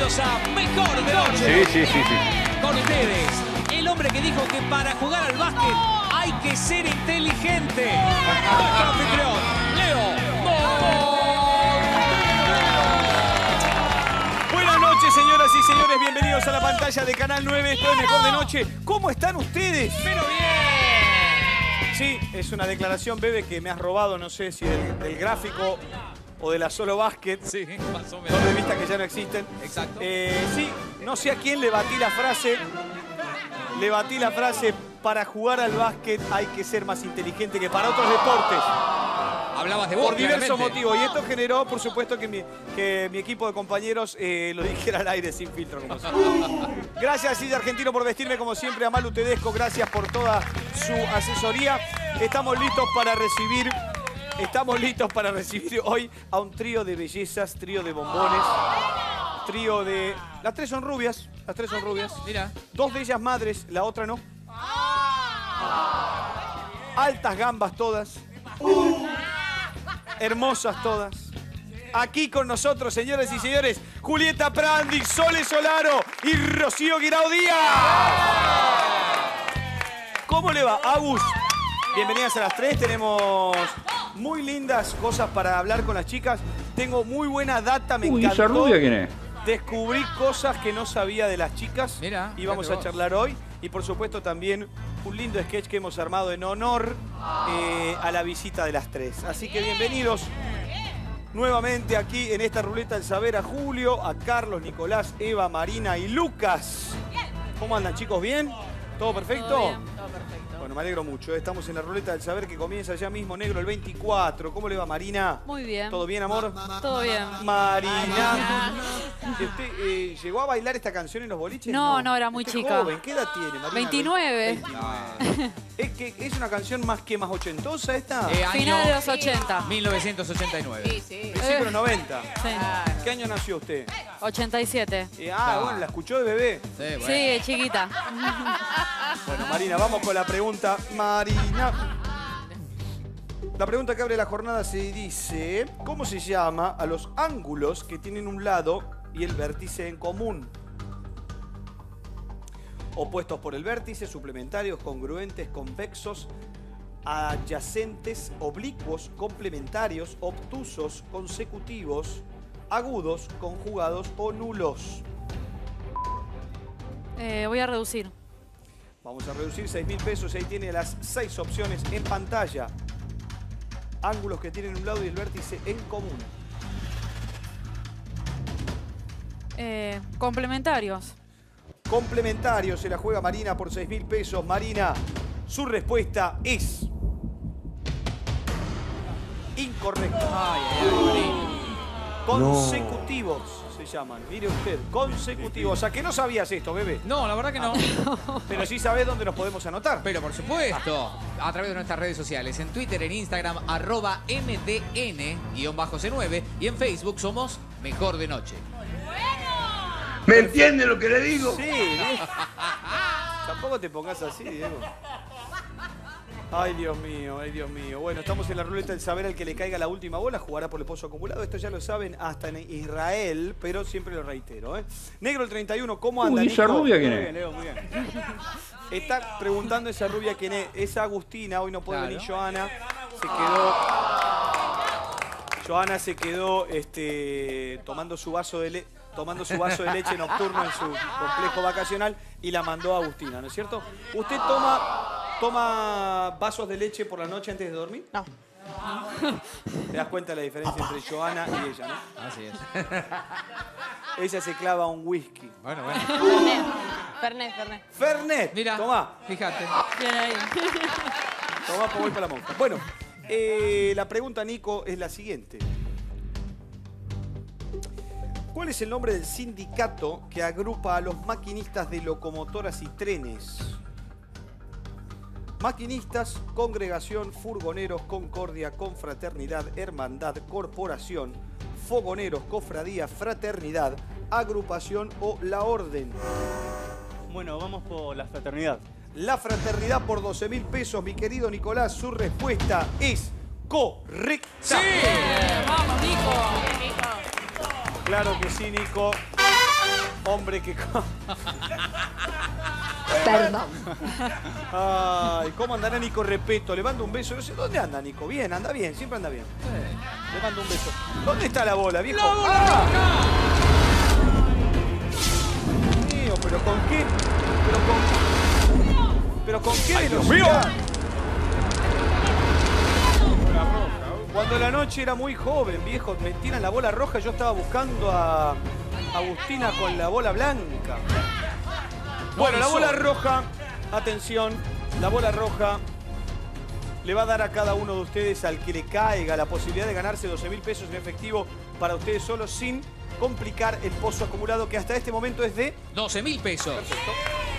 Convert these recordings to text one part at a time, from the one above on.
bienvenidos a Mejor de Noche. Sí. Con ustedes, el hombre que dijo que para jugar al básquet hay que ser inteligente. Nuestro anfitrión, Leo Mortero. Buenas noches, señoras y señores. Bienvenidos a la pantalla de Canal 9. Esto es Mejor de Noche. ¿Cómo están ustedes? Pero bien. Sí, es una declaración, Bebe, que me has robado, no sé si del gráfico o de la Solo Básquet. Sí, más o menos. Son revistas que ya no existen. Exacto. Sí, no sé a quién le batí la frase. Le batí la frase, para jugar al básquet hay que ser más inteligente que para otros deportes. Hablabas de vos, Por diversos claramente. motivos. Y esto generó, por supuesto, que mi equipo de compañeros lo dijera al aire sin filtro. Como siempre. Gracias, Silla Argentino, por vestirme como siempre. A Malu Tedesco, gracias por toda su asesoría. Estamos listos para recibir hoy a un trío de bellezas, trío de bombones, trío de... Las tres son rubias, Mira. Dos de ellas madres, la otra no. Altas gambas todas. Hermosas todas. Aquí con nosotros, señoras y señores, Julieta Prandi, Sole Solaro y Rocío Guirao Díaz. ¿Cómo le va, Agus? Bienvenidas a las tres. Tenemos muy lindas cosas para hablar con las chicas. Tengo muy buena data, me encantó. ¿Esa rubia quién es? Descubrí cosas que no sabía de las chicas. Mira, y vamos fíjate a vos. charlar hoy. Y por supuesto también un lindo sketch que hemos armado en honor a la visita de las tres. Así que bienvenidos nuevamente aquí en esta ruleta del saber a Julio, a Carlos, Nicolás, Eva, Marina y Lucas. ¿Cómo andan, chicos? ¿Bien? ¿Todo perfecto? Todo bien, todo perfecto. Bueno, me alegro mucho. Estamos en la ruleta del saber que comienza ya mismo, negro, el 24. ¿Cómo le va, Marina? Muy bien. ¿Todo bien, amor? Todo bien. Marina. ¿Usted llegó a bailar esta canción en los boliches? No, era muy Qué chica. joven. ¿Qué edad tiene, Marina? 29. 29. ¿Es una canción más ochentosa esta? Final de los 80. 1989. Sí. Principio de los 90. Sí. ¿Qué año nació usted? 87. Bueno, la escuchó de bebé. Sí, bueno. Sí, de chiquita. Bueno, Marina, vamos con la pregunta. Marina. La pregunta que abre la jornada se dice: ¿cómo se llama a los ángulos que tienen un lado y el vértice en común? Opuestos por el vértice, suplementarios, congruentes, convexos, adyacentes, oblicuos, complementarios, obtusos, consecutivos, agudos, conjugados o nulos. Voy a reducir. Vamos a reducir 6.000 pesos. Ahí tiene las 6 opciones en pantalla. Ángulos que tienen un lado y el vértice en común. Complementarios. Complementario, se la juega Marina por 6.000 pesos. Marina, su respuesta es incorrecta. Consecutivos se llaman. Mire usted, consecutivos. ¿A que no sabías esto, bebé? No, la verdad que no. Pero sí sabés dónde nos podemos anotar. Pero por supuesto, a través de nuestras redes sociales, en Twitter, en Instagram, @mdn_c9 y en Facebook somos Mejor de Noche. ¿Me entiende lo que le digo? Sí, ¿eh? Tampoco te pongas así, Diego. Ay, Dios mío, ay, Dios mío. Bueno, estamos en la ruleta del saber. Al que le caiga la última bola jugará por el pozo acumulado. Esto ya lo saben hasta en Israel, pero siempre lo reitero, ¿eh? Negro el 31, ¿cómo anda, ¿esa Nico? rubia quién Muy es? bien, Leo, muy bien. Está preguntando esa rubia quién es. Es Agustina, hoy no puede Claro. venir Joana. Se quedó... Joana se quedó tomando su vaso de leche nocturno en su complejo vacacional y la mandó a Agustina, ¿no es cierto? ¿Usted toma vasos de leche por la noche antes de dormir? No. ¿Te das cuenta de la diferencia entre Joana y ella, no? Así es. Ella se clava un whisky. Bueno. Fernet. Fernet, Mira, tomá, fíjate. Bien ahí. tomá, pues voy para la monja. Bueno, la pregunta, Nico, es la siguiente. ¿Cuál es el nombre del sindicato que agrupa a los maquinistas de locomotoras y trenes? Maquinistas, congregación, furgoneros, concordia, confraternidad, hermandad, corporación, fogoneros, cofradía, fraternidad, agrupación o la orden. Bueno, vamos por la fraternidad. La fraternidad por 12.000 pesos, mi querido Nicolás. Su respuesta es correcta. Vamos, Nico. Claro que sí, Nico. Hombre que... Perdón. Ay, ¿cómo andará Nico Repeto? Le mando un beso. No sé, ¿dónde anda Nico? Bien, anda bien, siempre anda bien. Le mando un beso. ¿Dónde está la bola, viejo? ¡La bola roja! Mío, ¿pero con qué? ¿Pero con qué ¡Ay, Dios velocidad? mío! Cuando la noche era muy joven, viejo, me tiran la bola roja, yo estaba buscando a Agustina con la bola blanca. Bueno, la bola roja, atención, la bola roja le va a dar a cada uno de ustedes, al que le caiga, la posibilidad de ganarse 12.000 pesos en efectivo para ustedes solos, sin complicar el pozo acumulado, que hasta este momento es de 12.000 pesos. Perfecto.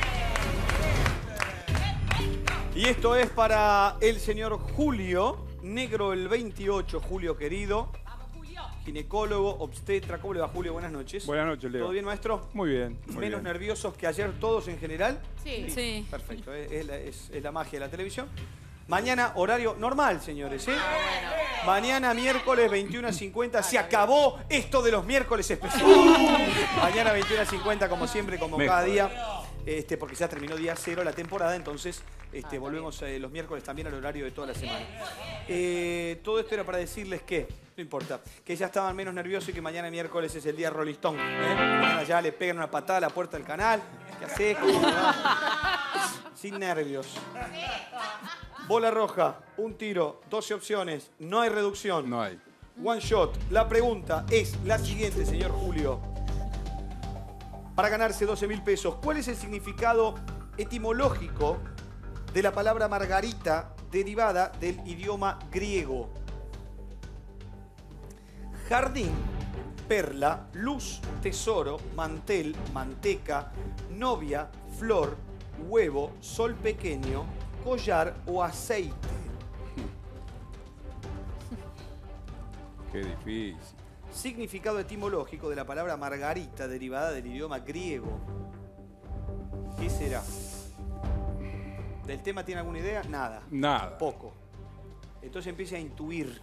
Y esto es para el señor Julio, negro el 28, Julio querido. Ginecólogo, obstetra. ¿Cómo le va, Julio? Buenas noches. Buenas noches, Leo. ¿Todo bien, maestro? Muy bien. Muy ¿Menos bien. nerviosos que ayer todos en general? Sí. Perfecto, es la magia de la televisión. Mañana horario normal, señores, ¿eh? Mañana miércoles 21:50. Se acabó esto de los miércoles especiales. Mañana 21:50, como siempre, como cada día. Porque ya terminó día 0 la temporada, entonces volvemos los miércoles también al horario de toda la semana. Todo esto era para decirles que, no importa, que ya estaban menos nerviosos y que mañana miércoles es el día Rolling Stone. Mañana ya le pegan una patada a la puerta del canal. ¿Qué haces? ¿Cómo te va? Sin nervios. Bola roja, un tiro, 12 opciones, no hay reducción. No hay. One shot. La pregunta es la siguiente, señor Julio. Para ganarse 12.000 pesos, ¿cuál es el significado etimológico de la palabra margarita derivada del idioma griego? Jardín, perla, luz, tesoro, mantel, manteca, novia, flor, huevo, sol pequeño, collar o aceite. Qué difícil. Significado etimológico de la palabra margarita derivada del idioma griego. ¿Qué será? ¿Del tema tiene alguna idea? Nada. Nada. Poco. Entonces empiece a intuir.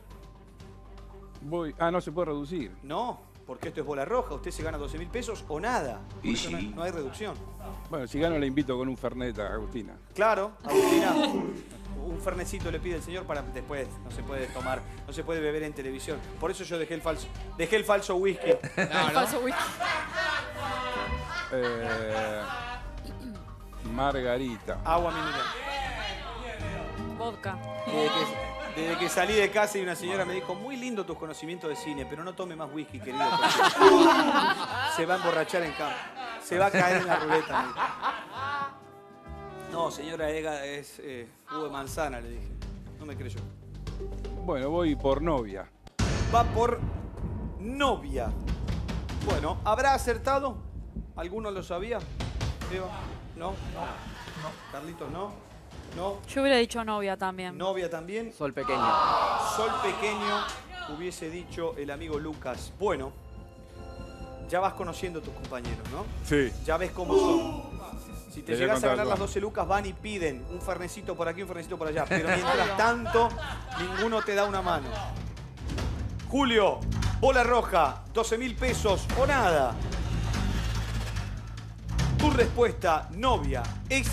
No se puede reducir. No, porque esto es bola roja. Usted se gana 12.000 pesos o nada. Por eso no hay reducción. Bueno, si gano le invito con un fernet a Agustina. Claro, Agustina. Un fernecito le pide el señor para después. No se puede tomar, no se puede beber en televisión. Por eso yo dejé el falso whisky. No, no. Falso whisky. Margarita. Agua mineral. Vodka. Desde que salí de casa y una señora me dijo, muy lindo tus conocimientos de cine, pero no tome más whisky, querido. Se va a emborrachar en campo. Se va a caer en la ruleta. Me dijo. No, señora, es jugo de manzana, le dije. No me creyó. Bueno, voy por novia. Va por novia. Bueno, ¿habrá acertado? ¿Alguno lo sabía? Eva, ¿no? Carlitos, ¿no? ¿No? Yo hubiera dicho novia también. Novia también. Sol pequeño. Sol pequeño, hubiese dicho el amigo Lucas. Bueno, ya vas conociendo a tus compañeros, ¿no? Sí. Ya ves cómo son. Si te Les voy a llegas a contar ganar las algo. 12 lucas, van y piden un fernecito por aquí, un fernecito por allá. Pero mientras tanto, ninguno te da una mano. Julio, bola roja, 12.000 pesos o nada. Tu respuesta, novia, es...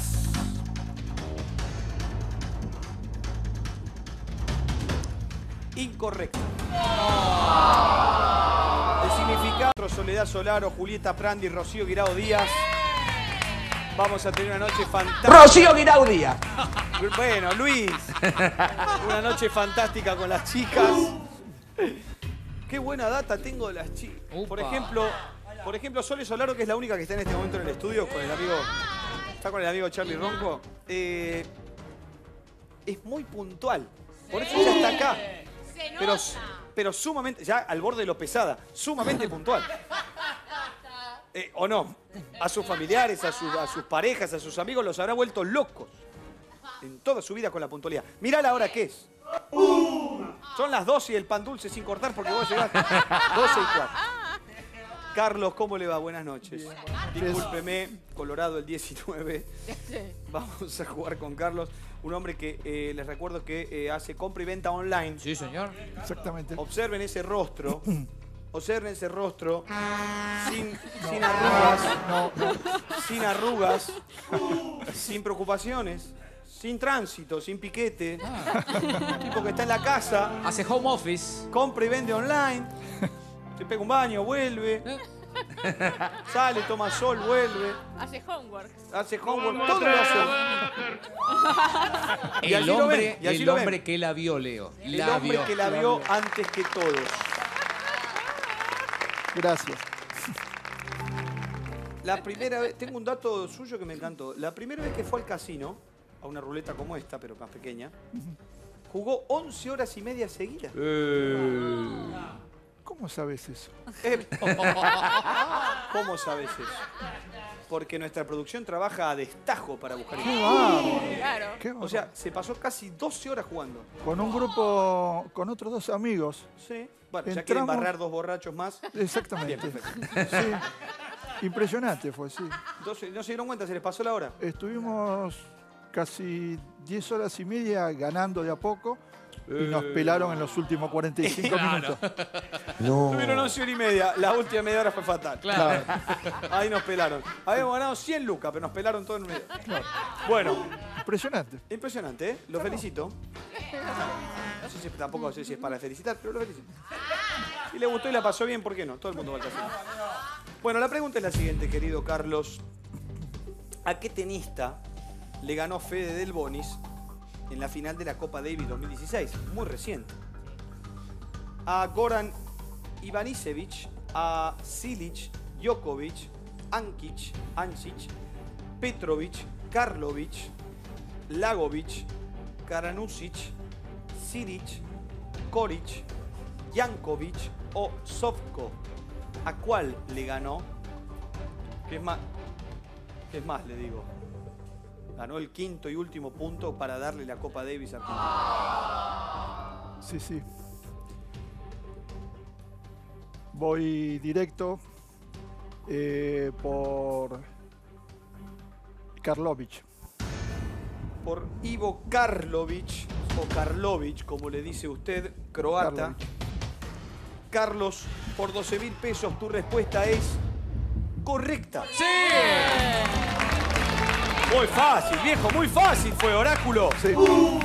incorrecta. El significado, Soledad Solaro, Julieta Prandi, Rocío Guirao Díaz. Vamos a tener una noche fantástica. Rocío Guirao Díaz. Bueno, Luis. Una noche fantástica con las chicas. Qué buena data tengo de las chicas. Por ejemplo, Sole Solaro, que es la única que está en este momento en el estudio con el amigo. Está con el amigo Charlie Ronco. Es muy puntual. Por eso ya está acá. Pero sumamente, ya al borde de lo pesada, sumamente puntual. ¿O no? A sus familiares, a sus parejas, a sus amigos los habrá vuelto locos en toda su vida con la puntualidad. Mirá la hora que es. Son las 12 y el pan dulce sin cortar porque vos llegaste 12 y 4. Carlos, ¿cómo le va? Buenas noches. Discúlpeme, Colorado el 19. Vamos a jugar con Carlos, un hombre que les recuerdo que hace compra y venta online. Sí, señor. Exactamente. Observen ese rostro. observen ese rostro, sin arrugas, sin arrugas, sin preocupaciones, sin tránsito, sin piquete. Un tipo que está en la casa, Hace home office. compra y vende online, se pega un baño, vuelve, sale, toma sol, vuelve, Hace homework. hace homework, todo lo hace. Y allí lo ven, y allí El lo ven. hombre que la vio, Leo. El hombre que la vio antes que todos. Gracias. La primera vez, tengo un dato suyo que me encantó. La primera vez que fue al casino, a una ruleta como esta, pero más pequeña, jugó 11 horas y media seguidas. ¿Cómo sabes eso? ¿Cómo sabes eso? Porque nuestra producción trabaja a destajo para buscar ¡Qué información. bárbaro! Claro. ¡Qué O bárbaro! sea, se pasó casi 12 horas jugando. Con un grupo, con otros 2 amigos. Sí. Bueno, ya quieren Entramos- barrar 2 borrachos más. Exactamente. Bien, perfecto. Sí. Impresionante fue, sí. 12, ¿no se dieron cuenta? ¿Se les pasó la hora? Estuvimos casi 10 horas y media ganando de a poco y nos pelaron en los últimos 45 minutos. Tuvieron 11 horas y media. La última media hora fue fatal. Claro. Ahí nos pelaron. Habíamos ganado 100 lucas, pero nos pelaron todo en medio. Bueno, Impresionante. impresionante, ¿eh? Lo felicito. No sé si, tampoco sé si es para felicitar, pero lo felicito. Si le gustó y la pasó bien, ¿por qué no? Todo el mundo va al casino. Bueno, la pregunta es la siguiente, querido Carlos. ¿A qué tenista le ganó Fede Del Bonis en la final de la Copa Davis 2016? Muy reciente. A Goran Ivanisevic, a Silic, Djokovic, Ancic, Petrovic, Karlovic, Lagovic, Karanusic, Siric, Koric, Jankovic o Sofko. ¿A cuál le ganó? ¿Qué es más? ¿Qué es más, le digo? Ganó el quinto y último punto para darle la Copa Davis a Sí, sí. Voy directo por Karlovic. por Ivo Karlovic, o Karlovic, como le dice usted, croata. Karlovic. Carlos, por 12.000 pesos, tu respuesta es correcta. ¡Sí! Muy fácil, viejo, muy fácil fue, oráculo. Sí.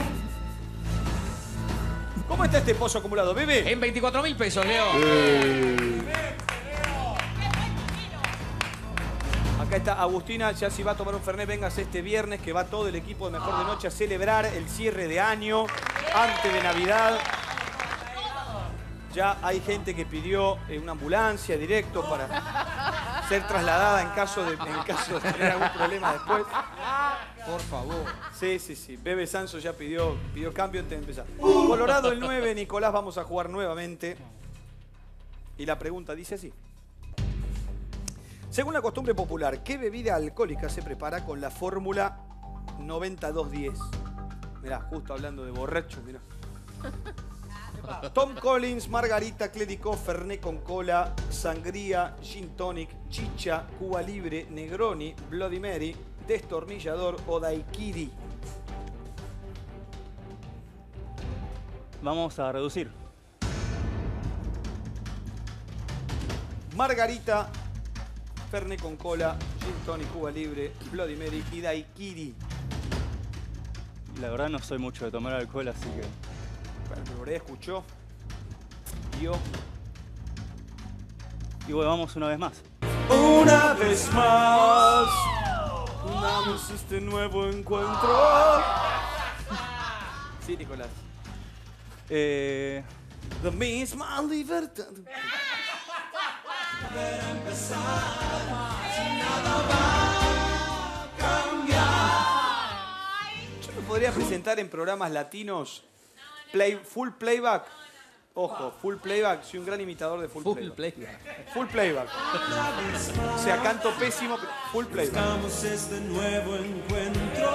¿Cómo está este pozo acumulado, bebé? En 24.000 pesos, Leo. Acá está Agustina, ya si va a tomar un Fernet, véngase este viernes, que va todo el equipo de Mejor de Noche a celebrar el cierre de año, antes de Navidad. Ya hay gente que pidió una ambulancia directo para ser trasladada en caso de tener algún problema después. Por favor. Sí, sí, sí. Bebe Sanso ya pidió cambio antes de empezar. Colorado el 9, Nicolás, vamos a jugar nuevamente. Y la pregunta dice así. Según la costumbre popular, ¿qué bebida alcohólica se prepara con la fórmula 9210? Mirá, justo hablando de borrachos, mirá. Tom Collins, Margarita, Clericó, Fernet con cola, Sangría, Gin Tonic, Chicha, Cuba Libre, Negroni, Bloody Mary, Destornillador o Daiquiri. Vamos a reducir. Margarita, Fernet con cola, Gin Tonic, Cuba Libre, Bloody Mary y Daiquiri. La verdad no soy mucho de tomar alcohol, así que... Bueno, pero por ahí escuchó, vio. Y bueno, vamos una vez más. Una vez más, damos este nuevo encuentro. Sí, Nicolás. La misma libertad. Yo me podría presentar en programas latinos full playback. Ojo, full playback. Soy un gran imitador de full playback. Playback. Full playback. O sea, canto pésimo, pero full playback. Buscamos este nuevo encuentro,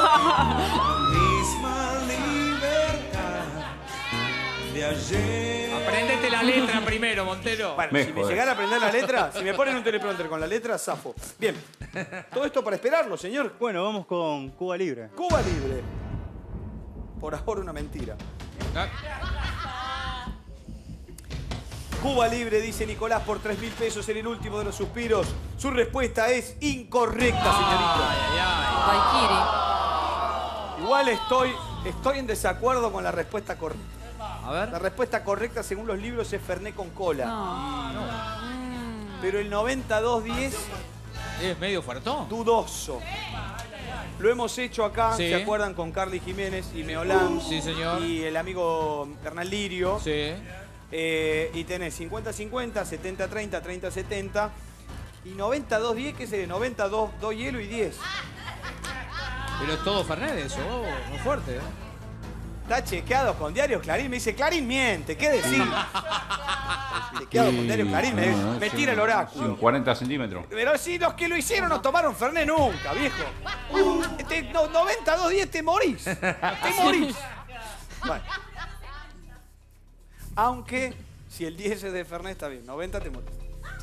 misma libertad de ayer. Aprendete la letra primero, Montero. Bueno, si me llegara a aprender la letra, si me ponen un teleprompter con la letra, zafo. Bien, todo esto para esperarlo, señor. Bueno, vamos con Cuba Libre. Cuba Libre. Por ahora una mentira. Cuba Libre, dice Nicolás, por 3.000 pesos en el último de los suspiros. Su respuesta es incorrecta, señorita. Daiquiri. Igual estoy en desacuerdo con la respuesta correcta. A ver. La respuesta correcta, según los libros, es Fernet con cola. No. Pero el 92-10, Es medio fuertón. dudoso. Lo hemos hecho acá, Sí. ¿se acuerdan? Con Carly Jiménez y Meolán. Sí, señor. Y el amigo Hernán Lirio. Sí. Y tenés 50-50, 70-30, 30-70. Y 92-10, ¿qué es el 92? 2 hielo y 10. Pero es todo Fernet eso, muy fuerte, ¿eh? Está chequeado con Diario Clarín. Me dice, Clarín miente, ¿qué decir? Chequeado con Diario Clarín, me tira el oráculo. 40 centímetros. Pero si los que lo hicieron no tomaron Fernet nunca, viejo. 92-10 te morís. Te morís. Bueno. Aunque, si el 10 es de Fernet, está bien. 90 te morís.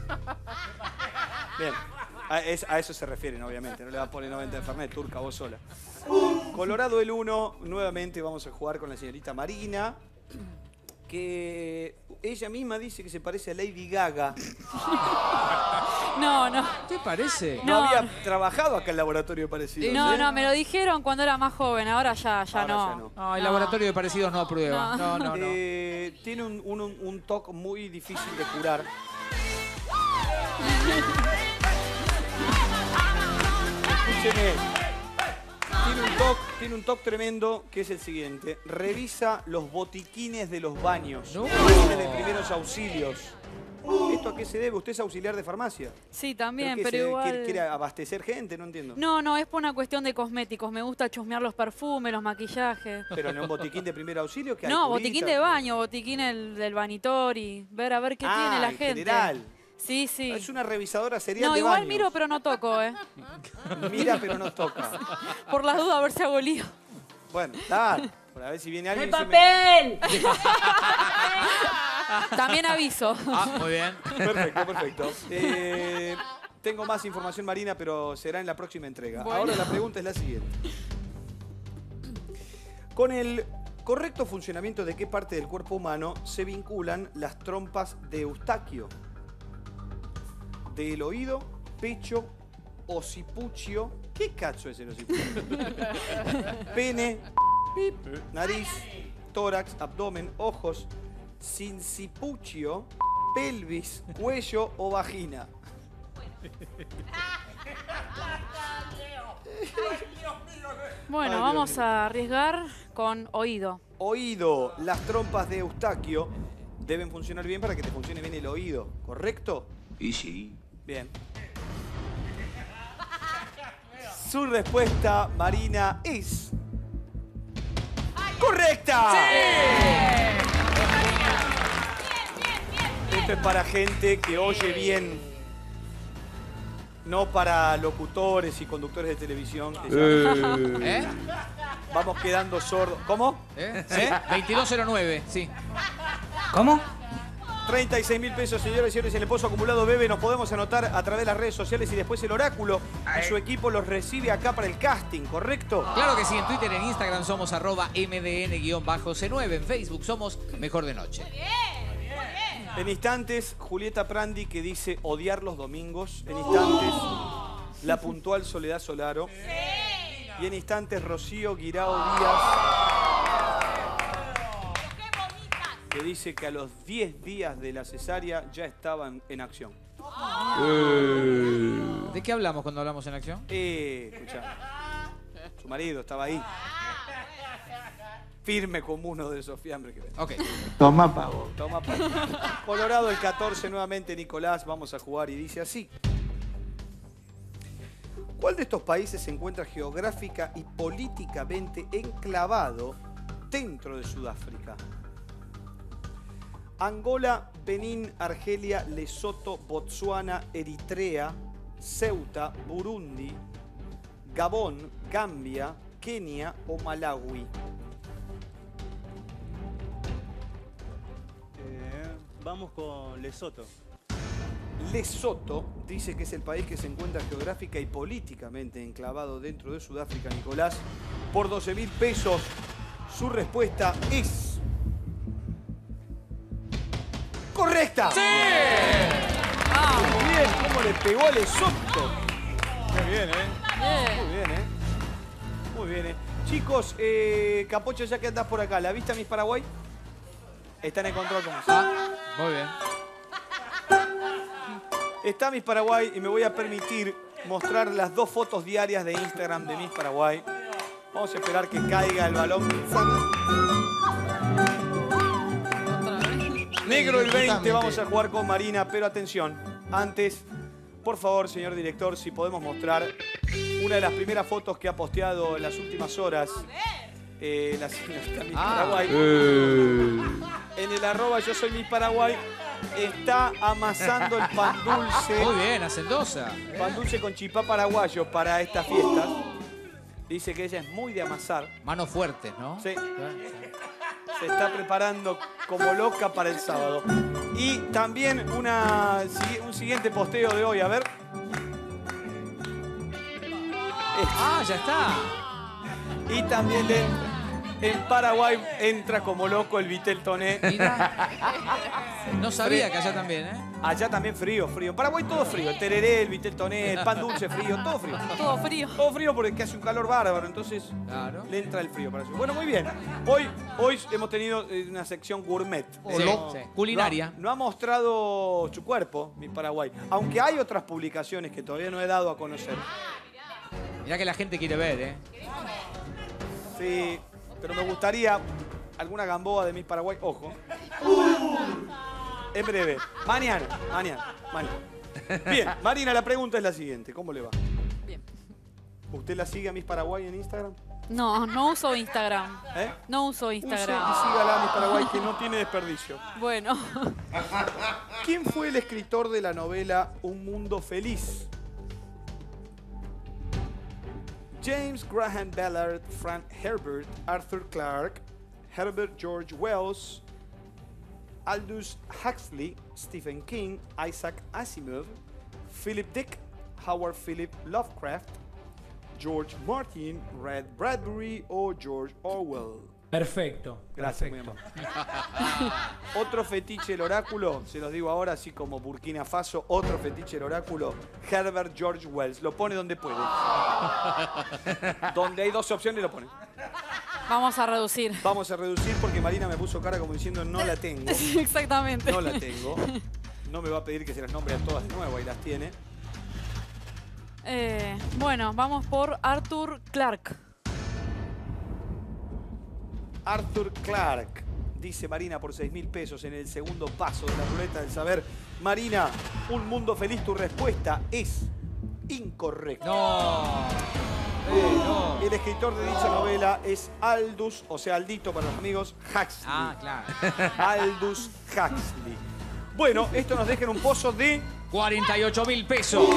Bien. A eso se refieren, obviamente. No le vas a poner 90 de Fernet, turca, vos sola. Colorado el 1. Nuevamente vamos a jugar con la señorita Marina. Que ella misma dice que se parece a Lady Gaga. No, no. ¿Te parece? No, No. había trabajado acá en laboratorio parecido. No, no, me lo dijeron cuando era más joven, ahora ya Ahora no. ya no. No, el laboratorio de parecidos no aprueba. No, no, no. Tiene un toque muy difícil de curar. Escúcheme. Tiene un toque tremendo que es el siguiente. Revisa los botiquines de los baños. No. Botiquines de primeros auxilios. ¿Esto a qué se debe? ¿Usted es auxiliar de farmacia? Sí, también, qué, pero igual... ¿Quiere abastecer gente? No entiendo. No, es por una cuestión de cosméticos. Me gusta chusmear los perfumes, los maquillajes. Pero en un botiquín de primer auxilio, ¿qué hay? No, ¿Curita? botiquín de baño, botiquín del vanitori. A ver qué tiene la en gente. general. Sí, sí. Es una revisadora serial No, de igual baños. miro, pero no toco, ¿eh? Mira, pero no toca. Por las dudas, a ver si hago lío. Bueno, dale. Por a ver si viene alguien. ¡El papel! También aviso. Ah, muy bien. Perfecto, perfecto. Tengo más información, Marina, pero será en la próxima entrega. Bueno. Ahora la pregunta es la siguiente. Con el correcto funcionamiento de qué parte del cuerpo humano se vinculan las trompas de Eustaquio? ¿Del oído, pecho, occipucio? ¿Qué cacho es el occipucio? Pene, nariz, tórax, abdomen, ojos, sincipucio, pelvis, cuello o vagina. Bueno, Ay, vamos Dios mío. a arriesgar con oído. Oído, las trompas de Eustaquio deben funcionar bien para que te funcione bien el oído, ¿correcto? Y sí. Bien. Su respuesta, Marina, es... ¡correcta! Esto es para gente que oye bien, no para locutores y conductores de televisión. Que ya ¿Eh? vamos quedando sordos. ¿Cómo? ¿Eh? Sí, 2209, sí. ¿Cómo? 36.000 pesos, señoras y señores, en el pozo acumulado Bebe. Nos podemos anotar a través de las redes sociales y después el oráculo y su equipo los recibe acá para el casting, ¿correcto? Claro que sí, en Twitter, en Instagram somos @mdn_c9, en Facebook somos Mejor de Noche. En instantes, Julieta Prandi, que dice odiar los domingos. En instantes, la puntual Soledad Solaro. Y en instantes, Rocío Guirao Díaz, que dice que a los 10 días de la cesárea ya estaban en acción. ¿De qué hablamos cuando hablamos en acción? Escuchá, su marido estaba ahí. Firme como uno de esos fiambres que ven. Ok. Toma pavo. Toma, pavo. Colorado el 14, nuevamente Nicolás, vamos a jugar y dice así. ¿Cuál de estos países se encuentra geográfica y políticamente enclavado dentro de Sudáfrica? Angola, Benín, Argelia, Lesoto, Botsuana, Eritrea, Ceuta, Burundi, Gabón, Gambia, Kenia o Malawi. Vamos con Lesoto. Lesoto dice que es el país que se encuentra geográfica y políticamente enclavado dentro de Sudáfrica, Nicolás. Por 12.000 pesos, su respuesta es... ¡correcta! correcta. ¡Sí! Muy bien, cómo le pegó al Esoto. Muy bien, Bien. Muy bien, Muy bien, Chicos, Capocho, ya que andás por acá, ¿la viste a Miss Paraguay? Está en el control como Muy bien. Está Miss Paraguay y me voy a permitir mostrar las 2 fotos diarias de Instagram de Miss Paraguay. Vamos a esperar que caiga el balón. Negro el 20, vamos a jugar con Marina, pero atención. Antes, por favor, señor director, si podemos mostrar una de las primeras fotos que ha posteado en las últimas horas la señorita Miss Paraguay. En el @ yo soy Miss Paraguay. Está amasando el pan dulce. Muy bien, hacendosa. Pan dulce con chipá paraguayo para estas fiestas. Dice que ella es muy de amasar. Manos fuertes, ¿no? Sí. Se está preparando como loca para el sábado. Y también un siguiente posteo de hoy, a ver. Ya está. Y también en Paraguay entra como loco el Vitel Toné. Mirá. No sabía que allá también, ¿eh? Allá también frío. En Paraguay todo frío. El tereré, el Vitel Toné, el pan dulce frío, todo frío. Todo frío. Todo frío porque hace un calor bárbaro, entonces le entra el frío para eso. Bueno, muy bien. Hoy hemos tenido una sección gourmet. Sí. Culinaria. No ha mostrado su cuerpo, mi Paraguay. Aunque hay otras publicaciones que todavía no he dado a conocer. Mirá que la gente quiere ver, ¿eh? Sí, pero me gustaría alguna gamboa de Miss Paraguay. Ojo. En breve. Mañana. Bien, Marina, la pregunta es la siguiente. ¿Cómo le va? Bien. ¿Usted la sigue a Miss Paraguay en Instagram? No uso Instagram. ¿Eh? No uso Use Instagram. y sígala a Miss Paraguay, que no tiene desperdicio. Bueno. ¿Quién fue el escritor de la novela Un Mundo Feliz? James Graham Ballard, Frank Herbert, Arthur Clarke, Herbert George Wells, Aldous Huxley, Stephen King, Isaac Asimov, Philip Dick, Howard Philip Lovecraft, George Martin, Ray Bradbury o George Orwell. Perfecto. Gracias, mi amor. Otro fetiche el oráculo, se los digo ahora, así como Burkina Faso, otro fetiche el oráculo, Herbert George Wells. Lo pone donde puede. Donde hay 12 opciones lo pone. Vamos a reducir. Vamos a reducir porque Marina me puso cara como diciendo no la tengo. Sí, exactamente. No la tengo. No me va a pedir que se las nombre a todas de nuevo, ahí las tiene. Bueno, vamos por Arthur Clarke. Arthur Clarke, dice Marina por 6.000 pesos en el segundo paso de la ruleta del saber. Marina, Un Mundo Feliz, tu respuesta es incorrecta. No. El escritor de dicha novela es Aldous, o sea, Aldito para los amigos, Huxley. Claro. Aldous Huxley. Bueno, esto nos deja en un pozo de 48.000 pesos.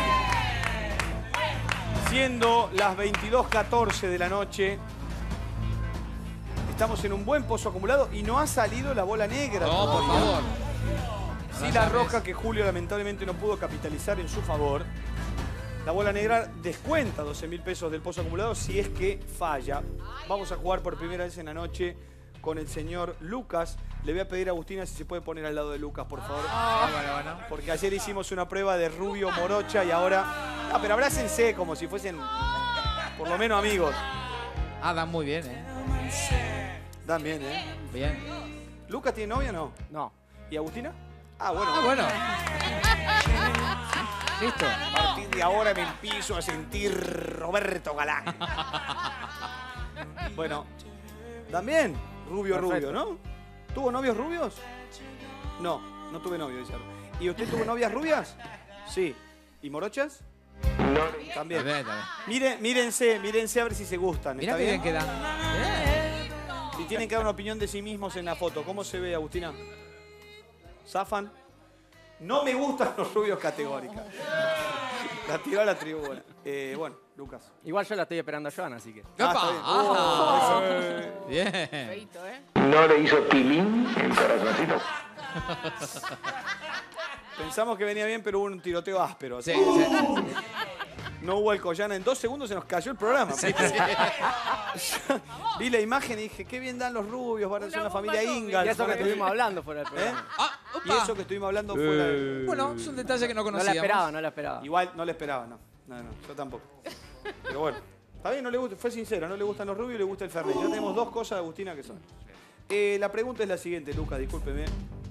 Siendo las 22:14 de la noche. Estamos en un buen pozo acumulado y no ha salido la bola negra. No, por todavía. favor. Sí, la roja que Julio lamentablemente no pudo capitalizar en su favor. La bola negra descuenta 12.000 pesos del pozo acumulado si es que falla. Vamos a jugar por primera vez en la noche con el señor Lucas. Le voy a pedir a Agustina si se puede poner al lado de Lucas, por favor. Bueno. Porque ayer hicimos una prueba de rubio morocha y ahora... Ah, pero abrácense como si fuesen por lo menos amigos. Dan muy bien, ¿eh? Dan bien, ¿eh? Bien. ¿Lucas tiene novia o no? No. ¿Y Agustina? Bueno. Bueno. Listo. A partir de ahora me empiezo a sentir Roberto Galán. Bueno, también rubio, ¿no? ¿Tuvo novios rubios? No tuve novio, dice. ¿Y usted tuvo novias rubias? Sí. ¿Y morochas? También. Mírense a ver si se gustan. Mirá ¿Está qué bien? bien queda. Si tienen que dar una opinión de sí mismos en la foto, ¿cómo se ve, Agustina? ¿Zafan? No me gustan los rubios categóricos. La tiró a la tribuna. Bueno, Lucas. Igual yo la estoy esperando a Joan, así que... Está bien. Bien. ¿No le hizo tilín el corazoncito? Pensamos que venía bien, pero hubo un tiroteo áspero. Sí. No hubo el Collana. En 2 segundos se nos cayó el programa. Vi la imagen y dije, qué bien dan los rubios, van a ser una familia Ingalls. Ya eso que estuvimos hablando fuera del programa. Y eso que estuvimos hablando fuera de... Bueno, es un detalle que no No la conocíamos. esperaba, no la esperaba. Igual no le esperaba, no. No, yo tampoco. Pero bueno, está bien, no le gusta, fue sincero, no le gustan los rubios y le gusta el Fernet. Ya tenemos dos cosas, Agustina, que son. La pregunta es la siguiente, Lucas, discúlpeme.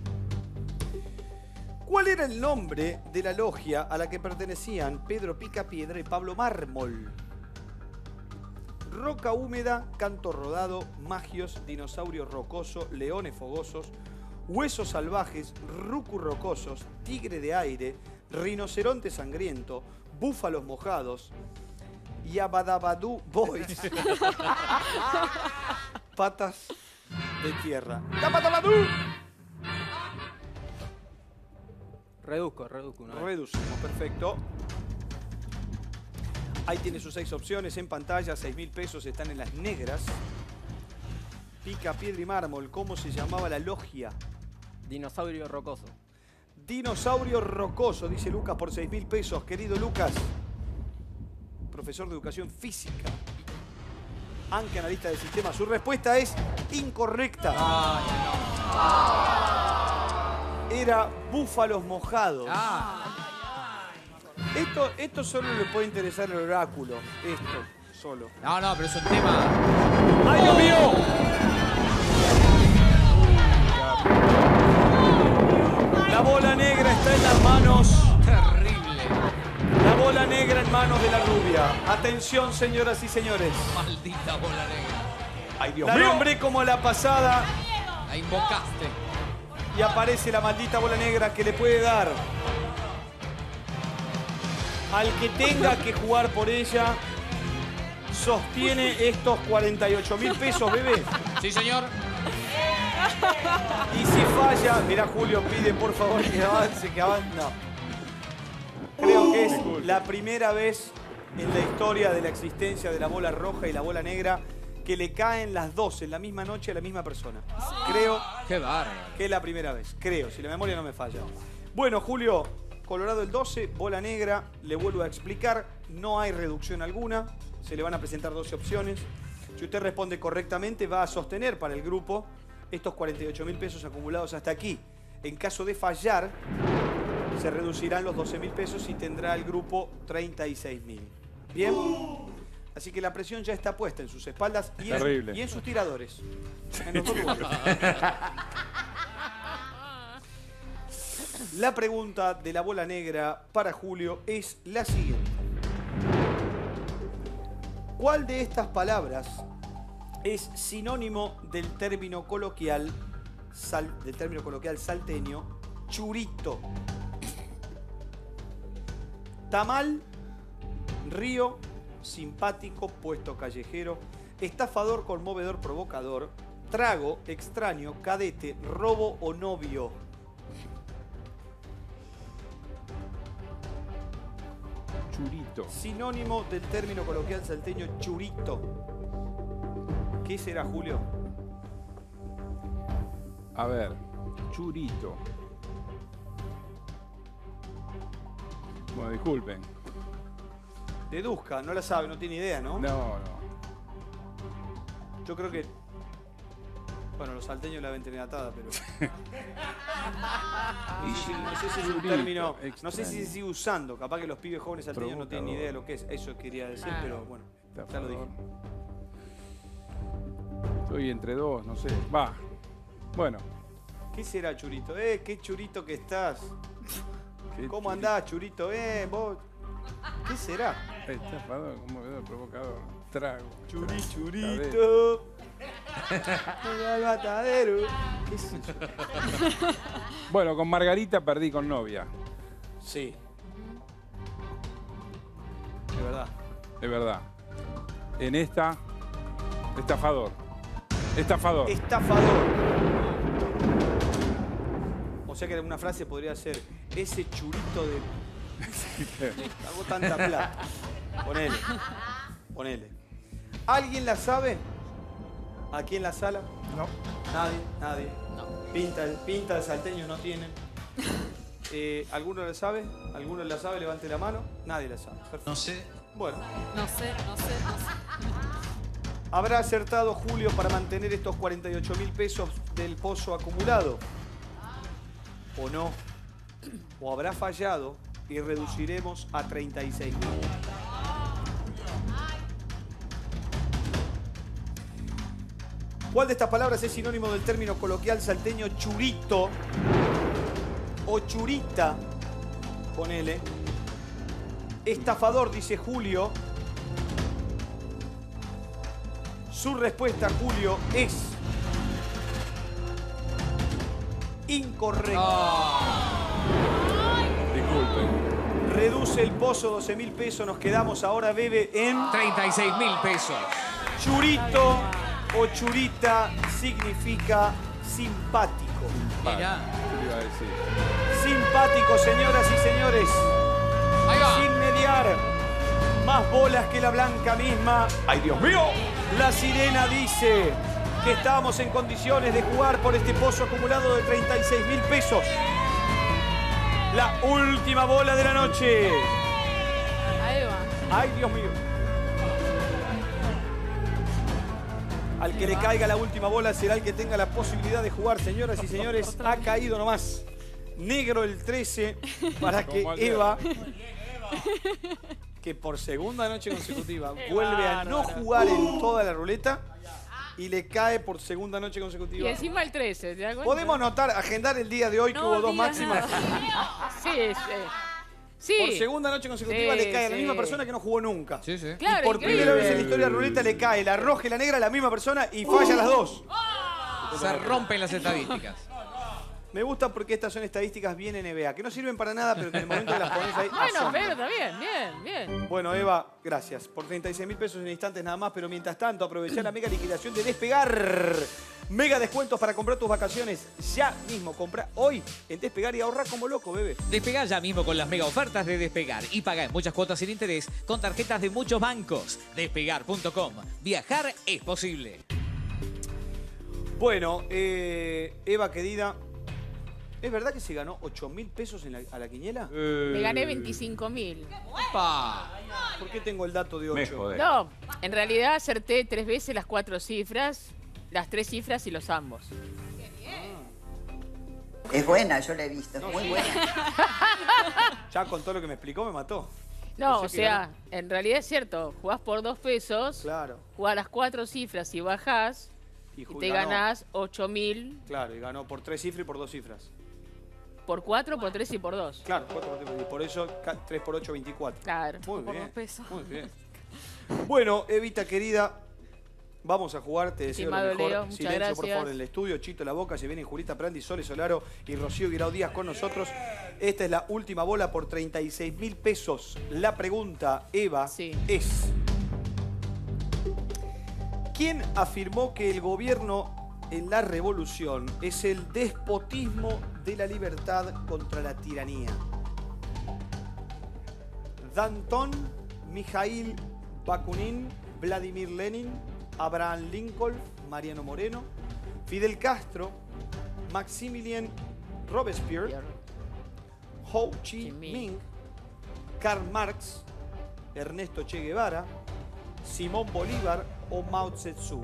¿Cuál era el nombre de la logia a la que pertenecían Pedro Picapiedra y Pablo Mármol? Roca húmeda, canto rodado, magios, dinosaurio rocoso, leones fogosos, huesos salvajes, rucu rocosos, tigre de aire, rinoceronte sangriento, búfalos mojados, Yabadabadú Boys, patas de tierra. ¡Yabadabadú! Reduzco. ¿No? Reducimos, perfecto. Ahí tiene sus 6 opciones en pantalla, 6.000 pesos, están en las negras. Pica, piedra y mármol, ¿cómo se llamaba la logia? Dinosaurio rocoso. Dinosaurio rocoso, dice Lucas, por 6.000 pesos. Querido Lucas, profesor de educación física, aunque analista del sistema, su respuesta es incorrecta. Era búfalos mojados. Esto solo le puede interesar el oráculo. Esto, solo. No, pero es un tema. ¡Ay, Dios mío! La bola negra está en las manos. Terrible. La bola negra en manos de la rubia. Atención, señoras y señores. Maldita bola negra. ¡Ay, Dios mío! La nombré como la pasada. La invocaste. Y aparece la maldita bola negra que le puede dar al que tenga que jugar por ella. Sostiene estos 48.000 pesos, bebé. Sí, señor. Y si falla, mirá, Julio pide por favor que avance, No. Creo que es la primera vez en la historia de la existencia de la bola roja y la bola negra que le caen las dos en la misma noche a la misma persona. Creo Qué bárbaro. que es la primera vez. Creo, si la memoria no me falla. Bueno, Julio, Colorado el 12, bola negra, le vuelvo a explicar, no hay reducción alguna, se le van a presentar 12 opciones. Si usted responde correctamente, va a sostener para el grupo estos 48.000 pesos acumulados hasta aquí. En caso de fallar, se reducirán los 12.000 pesos y tendrá el grupo 36.000. ¿Bien? Así que la presión ya está puesta en sus espaldas y en sus tiradores. En los dos lugares. La pregunta de la bola negra para Julio es la siguiente. ¿Cuál de estas palabras es sinónimo del término coloquial salteño churito? Tamal, río, simpático, puesto callejero, estafador, conmovedor, provocador, trago, extraño, cadete, robo o novio. Churito. Sinónimo del término coloquial salteño churito. ¿Qué será, Julio? A ver, churito. Bueno, disculpen. Deduzca, no la sabe, no tiene idea, ¿no? No. Yo creo que... Bueno, los salteños la deben tener atada, pero... no sé si es un término... No sé si se sigue usando. Capaz que los pibes jóvenes salteños no tienen ni idea de lo que es. Eso quería decir, pero bueno, ya lo dije. Estoy entre dos, no sé. Va. Bueno. ¿Qué será, churito? Qué churito que estás. ¿Cómo andás, churito? Vos... ¿Qué será? Estafador, conmovedor, provocador, trago. Churito. El matadero. ¿Qué es eso? Bueno, con Margarita perdí con novia. Sí. De verdad. Es verdad. En esta, estafador. Estafador. O sea que una frase podría ser, ese churito de... Hago tanta plata. Ponele. ¿Alguien la sabe? ¿Aquí en la sala? No. Nadie. No. Pinta de salteños no tienen. ¿Alguno la sabe? ¿Alguno la sabe? Levante la mano. Nadie la sabe. Perfecto. No sé. Bueno. No sé. ¿Habrá acertado Julio para mantener estos 48.000 pesos del pozo acumulado? o no, o habrá fallado y reduciremos a 36.000. ¿Cuál de estas palabras es sinónimo del término coloquial salteño churito o churita? Ponele. Estafador, dice Julio. Su respuesta, Julio, es incorrecta. Disculpen. Reduce el pozo 12.000 pesos. Nos quedamos ahora, Bebe, en 36.000 pesos. churito o churita significa simpático. Mirá. ¿Qué le iba a decir? Simpático, señoras y señores. Ahí va. Sin mediar. Más bolas que la blanca misma. ¡Ay, Dios mío! La sirena dice que estamos en condiciones de jugar por este pozo acumulado de 36.000 pesos. La última bola de la noche. Ahí va. ¡Ay, Dios mío! Al que le caiga la última bola será el que tenga la posibilidad de jugar, señoras y señores. Ha caído nomás. Negro el 13 para que Eva, que por segunda noche consecutiva vuelve a no jugar en toda la ruleta y le cae por segunda noche Y consecutiva. encima el 13, ¿te das cuenta? Podemos agendar el día de hoy que No hubo dos digas máximas. Sí, sí. Sí. Por segunda noche consecutiva Sí, le cae a la sí. misma persona que no jugó nunca. Sí, sí. Claro, Y por increíble. primera vez en la historia de la ruleta le cae la roja y la negra a la misma persona y falla las dos. Se rompen las estadísticas. Me gusta porque estas son estadísticas bien NBA, que no sirven para nada, pero que en el momento que las pones ahí. Bueno, asombran. pero está bien, bien, bien. Bueno, Eva, gracias. Por 36.000 pesos en instantes nada más, pero mientras tanto, aprovechá la mega liquidación de Despegar. Mega descuentos para comprar tus vacaciones ya mismo. Compra hoy en Despegar y ahorra como loco, bebé. Despegá ya mismo con las mega ofertas de Despegar y paga en muchas cuotas sin interés con tarjetas de muchos bancos. Despegar.com. Viajar es posible. Bueno, Eva, querida, ¿es verdad que se ganó 8.000 pesos a la quiniela? Me gané 25.000. Pa. ¿Por qué tengo el dato de Me 8? jodés. No, en realidad acerté 3 veces las 4 cifras, las 3 cifras y los ambos. Es buena, yo la he visto, es muy buena. Ya con todo lo que me explicó me mató. No, Pensé o que sea, ganó. en realidad es cierto, jugás por 2 pesos, Claro. jugás las 4 cifras y bajás y te ganó. ganás 8.000 Claro, y ganó por 3 cifras y por 2 cifras. por 4, por 3 y por 2. Claro, 4 por 3, y por eso 3 por 8, 24. Claro. Muy Por bien. 2 pesos. Muy bien. Bueno, Evita querida, vamos a jugar, te deseo Estimado lo mejor. Leo, muchas Silencio, por gracias. favor, en el estudio. Chito La Boca, se vienen Julita Prandi, Sole Solaro y Rocío Guirao Díaz con nosotros. Esta es la última bola por 36.000 pesos. La pregunta, Eva, Sí. es: ¿quién afirmó que el gobierno en la revolución es el despotismo de la libertad contra la tiranía? Danton, Mikhail Bakunin, Vladimir Lenin, Abraham Lincoln, Mariano Moreno, Fidel Castro, Maximilien Robespierre, Ho Chi Minh, Karl Marx, Ernesto Che Guevara, Simón Bolívar o Mao Zedong.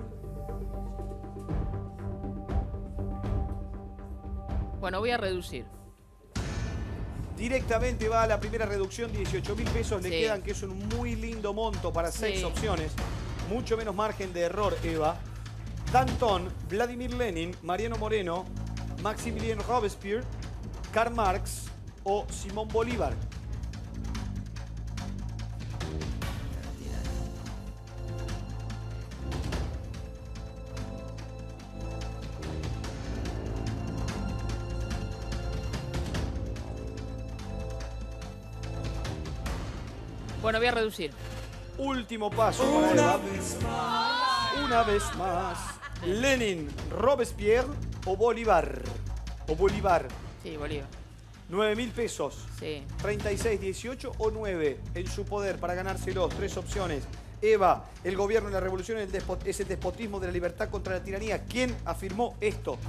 Bueno, voy a reducir. Directamente va a la primera reducción, 18.000 pesos. Le Sí. quedan, que es un muy lindo monto para 6 Sí. opciones. Mucho menos margen de error, Eva. Danton, Vladimir Lenin, Mariano Moreno, Maximilien Robespierre, Karl Marx o Simón Bolívar. Bueno, voy a reducir. Último paso para Eva. Una vez más. Lenin, Robespierre o Bolívar. O Bolívar. Sí, Bolívar. 9.000 pesos. Sí. 36, 18 o 9 en su poder para ganárselos. 3 opciones. Eva, el gobierno de la revolución es el despotismo de la libertad contra la tiranía. ¿Quién afirmó esto?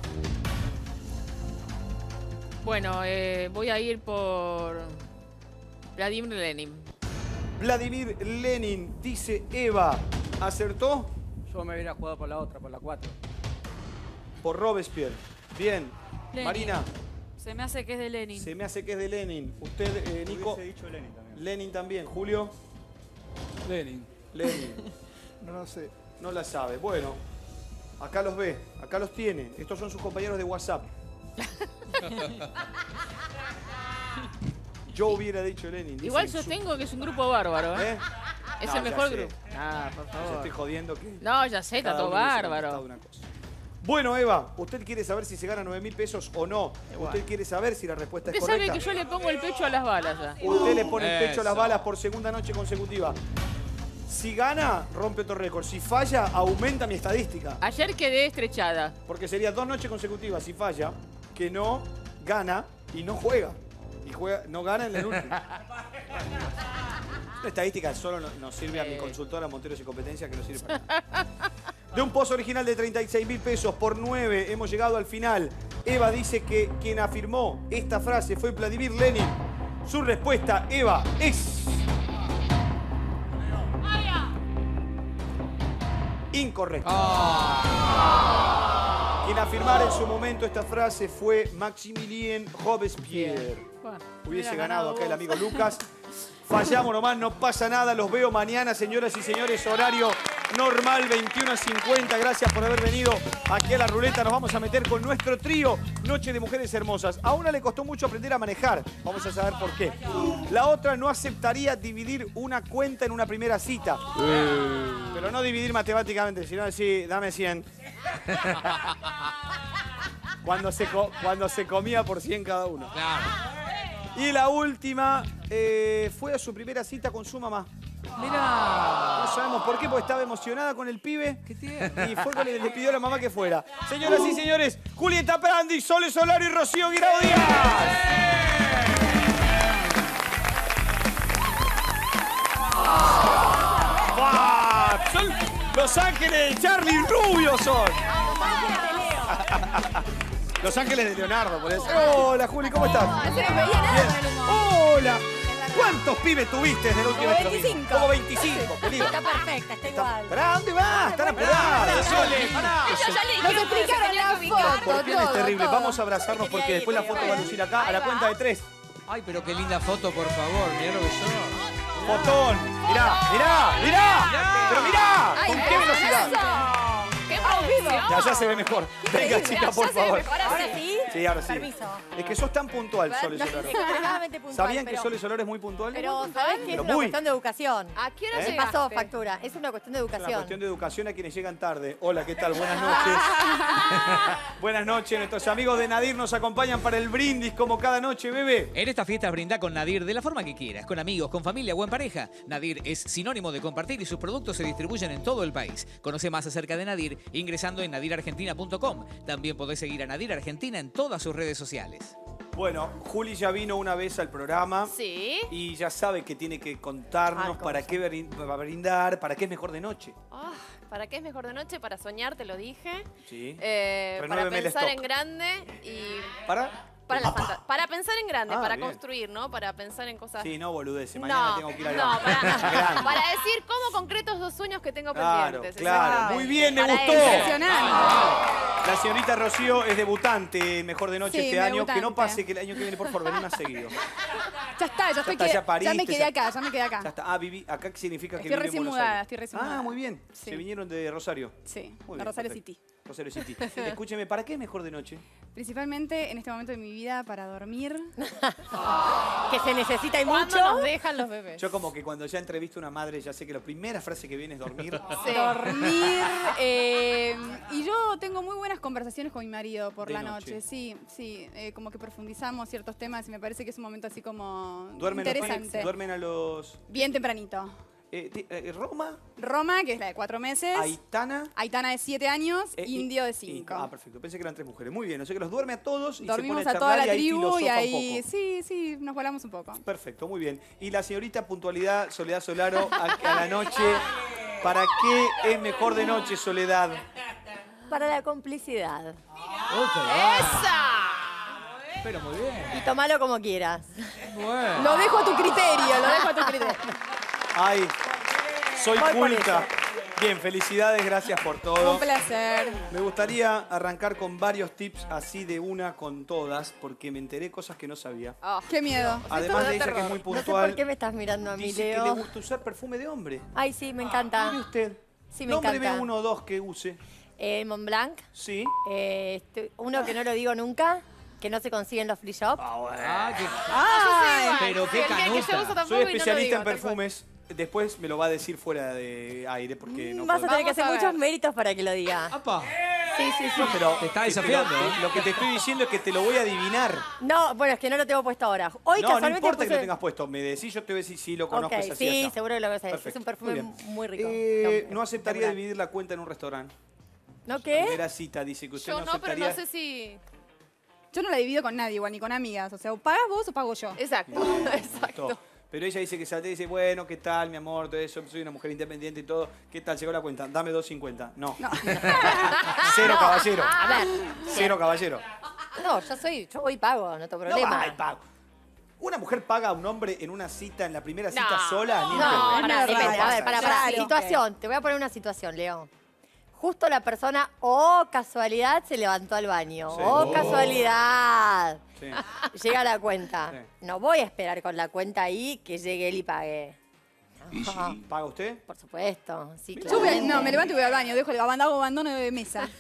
Bueno, voy a ir por Vladimir Lenin. Vladimir Lenin, dice Eva. ¿Acertó? Yo me hubiera jugado por la otra, por la 4. Por Robespierre. Bien. Lenin. Marina. Sí. Se me hace que es de Lenin. Se me hace que es de Lenin. Usted, Nico. Hubiese dicho Lenin también. Lenin también. Julio. Lenin. Lenin. No lo sé. No la sabe. Bueno, acá los ve, acá los tiene. Estos son sus compañeros de WhatsApp. Yo hubiera dicho Lenin. Dice Igual en su- sostengo que es un grupo bárbaro, ¿eh? ¿Eh? Es No, el ya mejor sé. grupo. Ah, por Yo favor. estoy jodiendo que... No, ya sé, está cada todo uno hubiese bárbaro. contestado una cosa. Bueno, Eva, ¿usted quiere saber si se gana 9.000 pesos o no? ¿Usted quiere saber si la respuesta Usted es sabe correcta? que yo le pongo el pecho a las balas ya. Usted le pone el pecho a las Eso. balas por segunda noche consecutiva. Si gana, rompe otro récord. Si falla, aumenta mi estadística. Ayer quedé estrechada. Porque sería 2 noches consecutivas. Si falla, que no gana y no juega. Y juega, no gana en el último. Una estadística solo nos sirve a mi consultora Monteros y Competencia, que no sirve para nada. De un pozo original de 36.000 pesos por 9, hemos llegado al final. Eva dice que quien afirmó esta frase fue Vladimir Lenin. Su respuesta, Eva, es... incorrecta. Quien afirmara en su momento esta frase fue Maximilien Robespierre. Hubiese ganado acá el amigo Lucas. Fallamos nomás, no pasa nada. Los veo mañana, señoras y señores. Horario normal, 21:50. Gracias por haber venido aquí a la ruleta. Nos vamos a meter con nuestro trío Noche de Mujeres Hermosas. A una le costó mucho aprender a manejar. Vamos a saber por qué. La otra no aceptaría dividir una cuenta en una primera cita. Pero no dividir matemáticamente, sino decir, dame 100. Cuando se comía por 100 cada uno. Claro. Y la última fue a su primera cita con su mamá. Mirá. No sabemos por qué, porque estaba emocionada con el pibe. Qué tierno. Y fue cuando le pidió a la mamá que fuera. Señoras y señores, Julieta Prandi, Sole Solari y Rocío Guirao Díaz. ¡Bah! Son Los Ángeles de Charlie Rubio son. Los Ángeles de Leonardo, por eso. Hola, Juli, ¿cómo estás? No se nos veía nada Bien. con el humor. Hola. ¿Cuántos pibes tuviste desde la última vez que lo vimos? 25. Como 25, querido. Está perfecta, está igual. ¿Para dónde vas? Están apurados. Sole, pará. Nos explicaron la foto, ¿Por qué no es todo, terrible? todo. Vamos a abrazarnos porque después la foto va a lucir acá a la cuenta de 3. Ay, pero qué linda foto, por favor. Mirá lo que son. Fotón. Mirá. Pero mirá. ¿Con qué velocidad? ¡Qué producción! Ya se ve mejor. Venga, chica, por favor. ¿Ahora sí? Sí, ahora sí. Permiso. Es que sos tan puntual, Sole Solari. Extremadamente puntual. ¿Sabían que pero- Sole Solari es muy puntual? Pero ¿sabés que es Pero una muy. cuestión de educación? ¿A qué hora ¿Eh? Se llegaste? pasó factura. Es una cuestión de Es una educación. cuestión de educación a quienes llegan tarde. Hola, ¿qué tal? Buenas noches. Buenas noches. Nuestros amigos de Nadir nos acompañan para el brindis como cada noche, bebé. En esta fiesta brinda con Nadir de la forma que quieras, con amigos, con familia o en pareja. Nadir es sinónimo de compartir y sus productos se distribuyen en todo el país. Conoce más acerca de Nadir ingresando en nadirargentina.com. También podés seguir a Nadir Argentina en todas sus redes sociales. Bueno, Juli ya vino una vez al programa. Sí. Y ya sabe que tiene que contarnos para qué va a brindar, para qué es mejor de noche. Ah, ¿para qué es mejor de noche? Para soñar, te lo dije. Sí. Para Renuéveme el pensar stock. en grande y... ¿Para? Para pensar en grande, Ah, para bien. construir, ¿no? Para pensar en cosas... Sí, no boludece. Mañana tengo que ir al no, banco. Grande. para decir cómo concreto esos sueños que tengo Claro, pendientes. claro. exactamente. Muy bien, me Para gustó. eso. La señorita Rocío es debutante en Mejor de Noche Sí, este año. Que no debutante. pase que el año que viene, por favor, vení más seguido. Ya está, ya, estoy está, que- ya pariste, me quedé ya- acá, ya me quedé acá. Ya está. Ah, viví. Acá ¿qué significa que Estoy vive en recién Buenos mudada, Aires? estoy recién mudada. Ah, muy bien. Sí. Se vinieron de Rosario. Sí, Muy de bien, Rosario perfecto. City. Rosario City. Escúcheme, ¿para qué es Mejor de Noche? Principalmente en este momento de mi vida para dormir. Que se necesita y ¿Cuándo mucho. nos dejan los bebés? Yo como que cuando ya entrevisto a una madre ya sé que la primera frase que viene es dormir. Sí. Dormir. Y yo tengo muy buenas conversaciones con mi marido por De la noche. noche. Sí, sí. Como que profundizamos ciertos temas y me parece que es un momento así como Duermen interesante. duermen a los... Bien tempranito. Roma, Roma, que es la de 4 meses. Aitana. Aitana de 7 años. Indio de y- 5. Ah, perfecto. Pensé que eran 3 mujeres. Muy bien. O sea que los duerme a todos y Dormimos se pone a toda la charlar y ahí tribu y filosofa un ahí. poco. Sí, sí, nos volamos un poco. Perfecto, muy bien. Y la señorita Puntualidad, Soledad Solaro, a la noche. ¿Para qué es Mejor de Noche, Soledad? Para la complicidad. ¡Esa! Pero muy bien. Y tomalo como quieras. Bueno. Lo dejo a tu criterio, lo dejo a tu criterio. Ay, soy Voy por culta. Bien, felicidades, gracias por todo. Un placer. Me gustaría arrancar con varios tips así de una con todas, porque me enteré cosas que no sabía. Qué miedo. Además de ella que es muy No sé puntual, por qué me estás mirando a mí, dice que Leo. le gusta usar perfume de hombre. Ay, sí, me encanta. Mire usted. Sí, me Nómbreme encanta. uno o dos que use. Mont Blanc. Sí. Uno que no lo digo nunca, que no se consigue en los free shop. Pero qué canuta. Soy especialista en perfumes. Después me lo va a decir fuera de aire porque no Vas a puedo. tener que hacer muchos méritos para que lo diga. Sí, sí, sí. No, pero Te está desafiando, pero ¿eh? Lo que te estoy diciendo es que te lo voy a adivinar. No, bueno, es que no lo tengo puesto ahora. Hoy No casualmente importa que puse... lo tengas puesto. Me decís, yo te voy a decir si lo conozco. Ok, es así, sí, está. seguro que lo ves. Es Perfecto, un perfume muy bien. muy rico. No aceptaría dividir la cuenta en un restaurante. ¿No qué? Primera cita, dice que usted Yo no no, pero aceptaría. no sé si... Yo no la divido con nadie, igual, ni con amigas. O sea, o pagas vos o pago yo. Exacto, exacto. Pero ella dice que salte y dice, bueno, ¿qué tal, mi amor? Todo eso, soy una mujer independiente y todo. ¿Qué tal? Llegó la cuenta. Dame 2.50. No. Cero, No. caballero. A ver. Cero, caballero. No, yo voy y pago, no tengo problema. No va, pago. ¿Una mujer paga a un hombre en una cita, en la primera cita sola? Ni en No, pedo. pará, depende. A ver, pará. Claro. Situación, te voy a poner una situación, Leo. Justo la persona, casualidad, se levantó al baño. Sí. Casualidad. Sí. Llega la cuenta. Sí. No voy a esperar con la cuenta ahí que llegue él y pague. ¿Paga usted? Por supuesto, sí, Yo voy claramente. me levanto y voy al baño, dejo el abandono de mesa.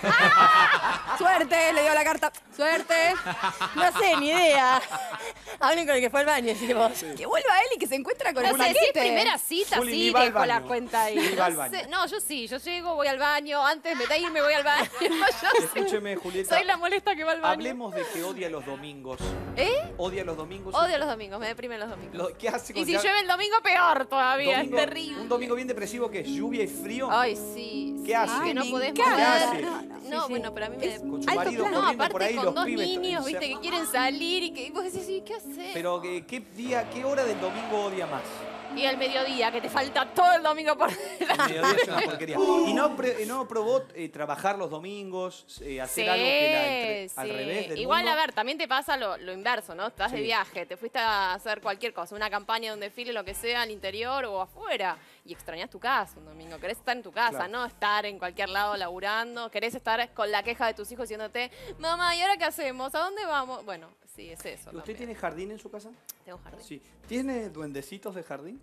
Suerte, le dio la carta. Suerte. No sé, ni idea. Hablen con el que fue al baño, decimos. Que vuelva él y que se encuentra con No el sé, si es paquete. primera cita, Juli, sí, ni va al dejo la baño. cuenta ahí. Ni va al baño. No, sé, no, yo sí, yo llego, voy al baño, antes de irme voy al baño. Yo Escúcheme, Julieta. soy la molesta que va al baño. Hablemos de que odia los domingos. ¿Eh? ¿Odia los domingos? Odio los domingos, me deprimen los domingos. ¿Qué hace Y con si ya- llueve el domingo, peor todavía, domingo- es terrible. Un domingo bien depresivo que es lluvia y frío. Ay, sí. ¿Qué hace? Que no me podés encanta. mover. ¿Qué No, hace? bueno, pero a mí me... Con su Alto marido plan. No, corriendo por aparte ahí, con los dos pibes. niños, viste, que quieren salir y que vos decís, sí, ¿qué haces? Pero ¿qué día, qué hora del domingo odia más? Y al mediodía, que te falta todo el domingo por El delante. mediodía es una porquería. ¿Y no probó trabajar los domingos, hacer algo que al revés del Igual, mundo? a ver, también te pasa lo inverso, ¿no? Estás de Sí. viaje, te fuiste a hacer cualquier cosa, una campaña, un desfile, lo que sea, al interior o afuera, y extrañas tu casa un domingo. Querés estar en tu casa, Claro. no estar en cualquier lado laburando. Querés estar con la queja de tus hijos diciéndote, mamá, ¿y ahora qué hacemos? ¿A dónde vamos? Bueno, sí, es eso. ¿Usted también. tiene jardín en su casa? Tengo jardín. Sí. ¿Tiene duendecitos de jardín?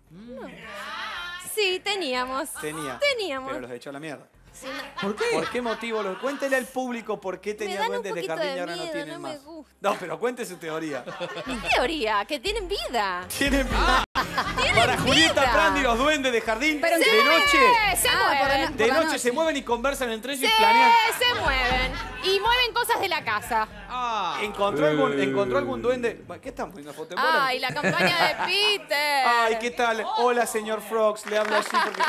Sí, teníamos. Teníamos. Pero los echó a la mierda. Sí, no. ¿Por qué? ¿Por qué motivo? Cuéntele al público por qué tenía dan un duendes de poquito jardín de y ahora no miedo, tienen no me más. gusta. No, pero cuente su teoría. ¿Qué teoría? Que tienen vida. ¿Tienen vida? Para Julieta vida. Prandi, los duendes de jardín Pero de ¿qué? noche. Se Ah, por mueven. la- De por la noche noche. se mueven y conversan entre ellos Sí, y planean. se mueven. Y mueven cosas de la casa. ¿Encontró algún duende? ¿Qué están poniendo foto? Ay, la campaña de Peter. Ay, ¿qué tal? Hola, señor Frogs. Le hablo así porque...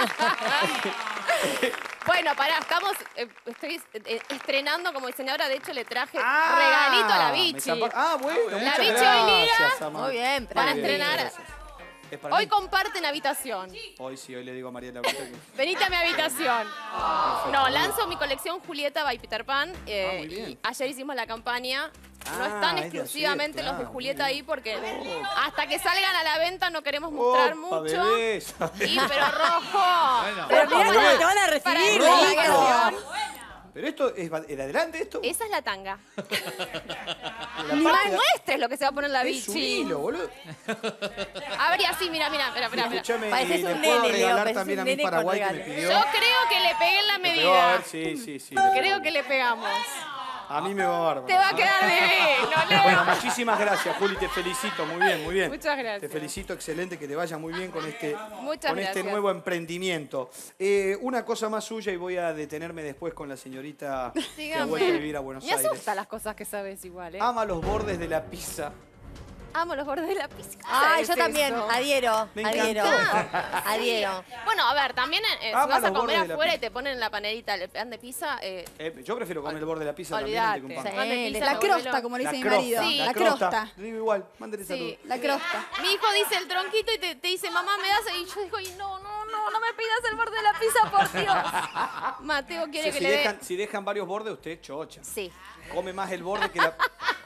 Bueno, pará, estoy estrenando como diseñadora. De hecho, le traje regalito a la me Bichi. bueno, La muchas Bichi hoy gracias, liga. Amanda. Muy bien, Para Muy bien, estrenar. gracias. Es para Hoy mí. comparten habitación. Hoy sí, hoy le digo a María Laurita que... Venite a mi habitación. No, lanzo mi colección Julieta by Peter Pan. muy bien. Y ayer hicimos la campaña. No Ah, están es de exclusivamente ayer, los de claro, Julieta muy ahí porque hasta que salgan a la venta no queremos mostrar Opa, mucho. bebé, Y, pero rojo. Bueno. Pero mirá Rojo, cómo te van a recibir. Para la rojo. canción. Pero esto es de adelante, esto. Esa es la tanga. La No parte de- muestres lo que se va a poner la Es un bichi. hilo, boludo. A ver, y así, mira. Escúchame, Pareces y le un puedo nene, Leo, regalar pareces también un a mi nene con Paraguay que me regalo. pidió. Yo creo que le pegué en la Le pegó, a medida. ver, sí. Creo que le pegamos. A mí me va bárbaro. Te va a quedar divino, Leo. Bueno, muchísimas gracias, Juli, te felicito, muy bien, muy bien. Muchas gracias. Te felicito, excelente, que te vaya muy bien con este, Muchas con este gracias. nuevo emprendimiento. Una cosa más suya y voy a detenerme después con la señorita que ha Dígame. vuelto a vivir a Buenos Me Aires. asustan las cosas que sabes igual, ¿eh? Ama los bordes de la pizza. Amo los bordes de la pizza. ¿Qué Ay, sabes yo también. eso? Adhiero. Me Adhiero. encantó. Adhiero. Bueno, a ver, también si Ama vas a los comer bordes de la afuera y pizza. te ponen la panerita, el pan de pizza, Yo prefiero comer el borde de la pizza también olvídate. antes que un pan. Pan de pizza, La me crosta, vuelve como le La dice mi marido. crosta, Sí. La crosta. Digo igual, mándale salud. Sí. La crosta. Mi hijo dice el tronquito y te dice, mamá, ¿me das? Y yo digo, "Ay, no me pidas el borde de la pizza, por Dios. Mateo quiere Si que le dé... dejan varios bordes, usted es chocha. Sí. Come más el borde que la...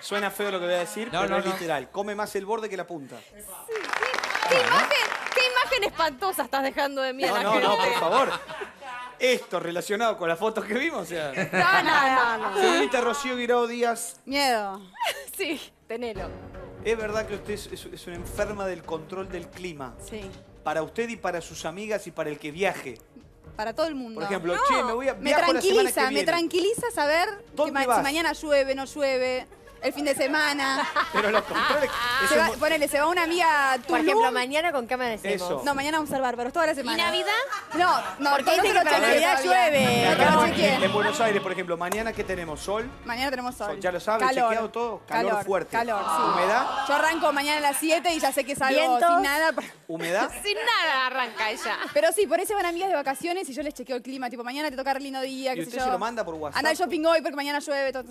Suena feo lo que voy a decir, No, pero no, es no. literal. Come más el borde que la punta. ¿Qué imagen espantosa estás dejando de mí a la No, gente? no, por favor. Esto relacionado con las fotos que vimos, o sea. No. Señorita Rocío Guirao Díaz, Miedo. Sí, tenelo. ¿es verdad que usted es una enferma del control del clima? Sí. Para usted y para sus amigas y para el que viaje. Para todo el mundo. Por ejemplo, che, me voy a Me viajo la semana que tranquiliza, viene. me tranquiliza saber ¿Dónde que vas? si mañana llueve, no llueve, el fin de semana. Pero los controles. Se va, ponele, se va una amiga a Por Tulum. ejemplo, mañana con qué amanecemos. Eso. No, mañana vamos a ser bárbaros, toda la semana. ¿Y Navidad? No, Porque no dice que lo para chequeé Navidad todavía. llueve. No, Acá no lo en chequeé. Buenos Aires, por ejemplo, mañana que tenemos sol. Mañana tenemos sol. Ya lo sabe, Calor. chequeado todo. Calor fuerte. Calor, sí. ¿Humedad? Yo arranco mañana a las 7 y ya sé que salgo ¿Vientos? sin nada. ¿Humedad? Sin nada arranca ella. Pero sí, por ahí se van amigas de vacaciones y yo les chequeo el clima. Tipo, mañana te toca re lindo día, ¿Y qué sé usted yo. se lo manda por WhatsApp? Anda al shopping hoy porque mañana llueve. Todo,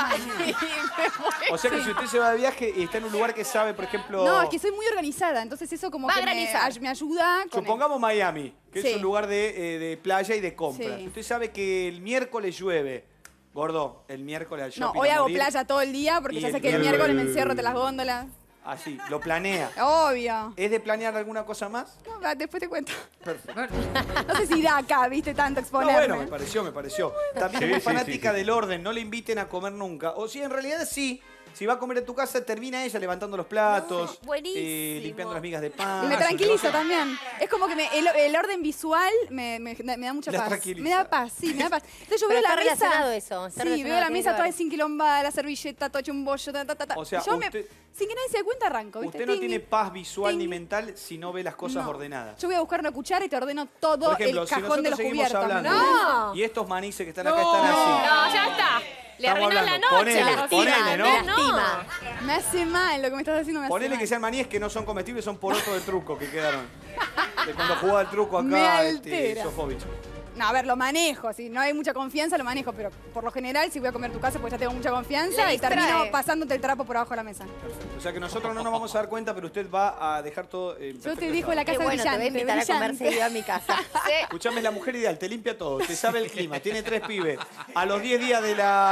O sea que si usted se va de viaje y está en un lugar que sabe, por ejemplo... No, es que soy muy organizada, entonces eso como Va a que granizar. me ayuda. Con Supongamos Miami, que Sí. es un lugar de playa y de compras. Sí. Usted sabe que el miércoles llueve. Gordo, el miércoles al No, shopping hoy a hago morir. playa todo el día porque Y ya sé el que el miércoles- miércoles me encierro de las góndolas. Así, lo planea. Obvio. ¿Es de planear alguna cosa más? No, va, después te cuento. Perfecto. No sé si da acá, viste, tanto No, exponerme. bueno, me pareció. También es muy fanática del orden, no le inviten a comer nunca. O sí, en realidad sí. Si va a comer en tu casa, termina ella levantando los platos, buenísimo. limpiando las migas de pan. Y me tranquiliza también. Es como que el orden visual me da mucha La paz. tranquiliza. Me da paz, sí, me da paz. Entonces yo Pero veo la está relacionado mesa. eso, está Sí, relacionado, veo la tiene mesa que toda ver. desinquilombada, la servilleta, todo hecho un bollo, ta. O sea, Yo usted, sin que nadie se dé cuenta arranco, ¿viste? usted no Ting, tiene paz visual ting. ni mental si no ve las cosas No. ordenadas. Yo voy a buscar una cuchara y te ordeno todo Por ejemplo, el si cajón nosotros de los seguimos cubiertos. hablando No. y estos manices que están acá están así. No, ya está. Le Estamos arruinás la hablando. noche. Ponele, ¿no? Lastima. Me hace mal, lo que me estás haciendo me hace Ponele mal. que sean maníes que no son comestibles, son porotos de truco que quedaron. De cuando jugaba el truco Me acá, altera. Sofovich. No, a ver, lo manejo. Si no hay mucha confianza, lo manejo. Pero por lo general, si voy a comer tu casa, pues ya tengo mucha confianza Le y termino distrae. pasándote el trapo por abajo de la mesa. O sea que nosotros no nos vamos a dar cuenta, pero usted va a dejar todo. Yo te dejo la Qué casa bueno, te voy a brillante, invitar a comer brillante. seguido a mi casa. Escuchame, es la mujer ideal, te limpia todo, te sabe el clima, tiene 3 pibes. A los 10 días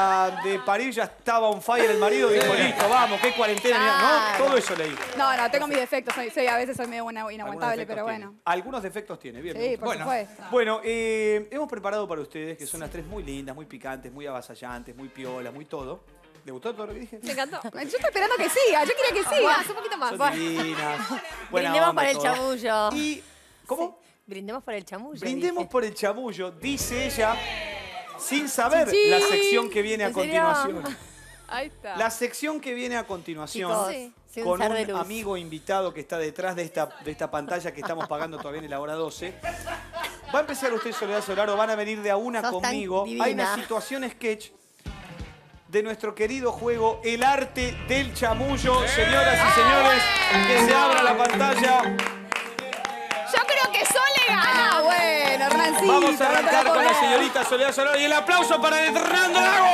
de parir ya estaba on fire el marido, dijo, listo, vamos, qué cuarentena, mira, Claro. no, todo eso leí. No, tengo mis defectos. A veces soy medio inaguantable, Algunos defectos pero tiene. bueno. Algunos defectos tiene, bien. me Sí, gusta. por supuesto. Bueno, hemos preparado para ustedes, que son las 3 muy lindas, muy picantes, muy avasallantes, muy piolas, muy todo. ¿Le gustó todo lo que dije? Me encantó. Yo estoy esperando que siga, yo quería que siga. Más, un poquito más. Son divinas. buena Brindemos onda por el todo. chamullo. Y, ¿cómo? Brindemos por el chamullo. Brindemos dije. por el chamullo, dice ella, sin saber Chichi. la sección que viene a ¿En serio? continuación. Ahí está. La sección que viene a continuación, Chicos, soy un con ser de un luz. amigo invitado que está detrás de esta pantalla que estamos pagando todavía en la hora 12. Va a empezar usted, Soledad Solaro, van a venir de a una Sos tan conmigo. divina. Hay una situación sketch de nuestro querido juego El Arte del Chamullo. Señoras y señores, que se abra la pantalla. Yo creo que Sole gana. Ah, bueno, Hernancito. Vamos a no te arrancar lo con la puedo creer. señorita Soledad Solaro y el aplauso para Hernán Drago.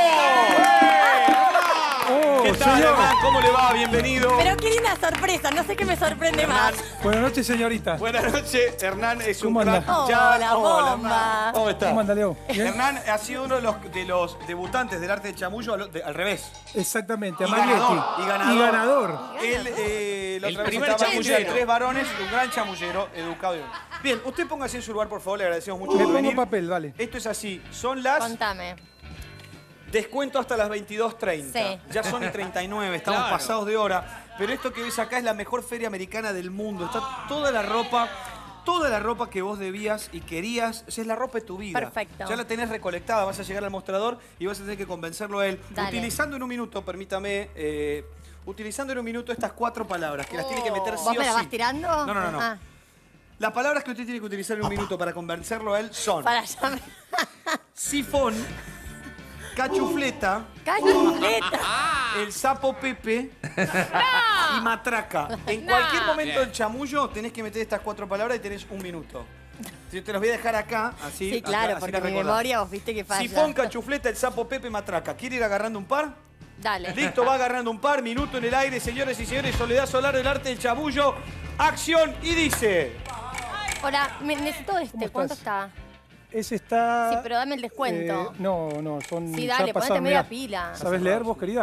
¿Qué tal, Hernán? ¿Cómo le va? Bienvenido. Pero qué linda sorpresa, no sé qué me sorprende más. Buenas noches, señorita. Buenas noches, Hernán es un ¿Cómo anda? crack. Hola, bomba. Hernán. ¿Cómo está? ¿Cómo anda, Leo? ¿Bien? Hernán ha sido uno de los debutantes del arte del chamullo al revés. Exactamente, a Y Maglietti. ganador. Y ganador. Él, la El otra vez primer estaba chamullero. entre 3 varones, un gran chamullero, educado. Bien, usted póngase en su lugar, por favor, le agradecemos mucho Me por pongo venir. papel, vale. Esto es así, son las... Contame. Descuento hasta las 22:30. Sí. Ya son y 39, estamos Claro. pasados de hora. Pero esto que ves acá es la mejor feria americana del mundo. Está toda la ropa que vos debías y querías. O sea, es la ropa de tu vida. Perfecto. Ya la tenés recolectada, vas a llegar al mostrador y vas a tener que convencerlo a él. Dale. Utilizando en un minuto, permítame, utilizando en un minuto estas 4 palabras, que las tiene que meter sí ¿Vos o me la sí. vas tirando? No. Ah, Las palabras que usted tiene que utilizar en un minuto para convencerlo a él son para allá. sifón, cachufleta, ¡Cachufleta! el sapo Pepe y matraca. En cualquier momento del chamullo tenés que meter estas 4 palabras y tenés un minuto. Si te los voy a dejar acá, así. Sí, claro, así porque las mi recordás. memoria vos viste que falla. Sifón, cachufleta, el sapo Pepe, matraca. ¿Quiere ir agarrando un par? Dale. Listo, va agarrando un par. Minuto en el aire, señores y señores. Soledad Solaro, el arte del chamullo. Acción y dice. Hola, necesito este. ¿Cómo ¿Cuánto estás? está? Ese está... Sí, pero dame el descuento. No, son Sí, ya dale, pasados, ponete media mirá. pila. ¿Sabés leer vos, querida?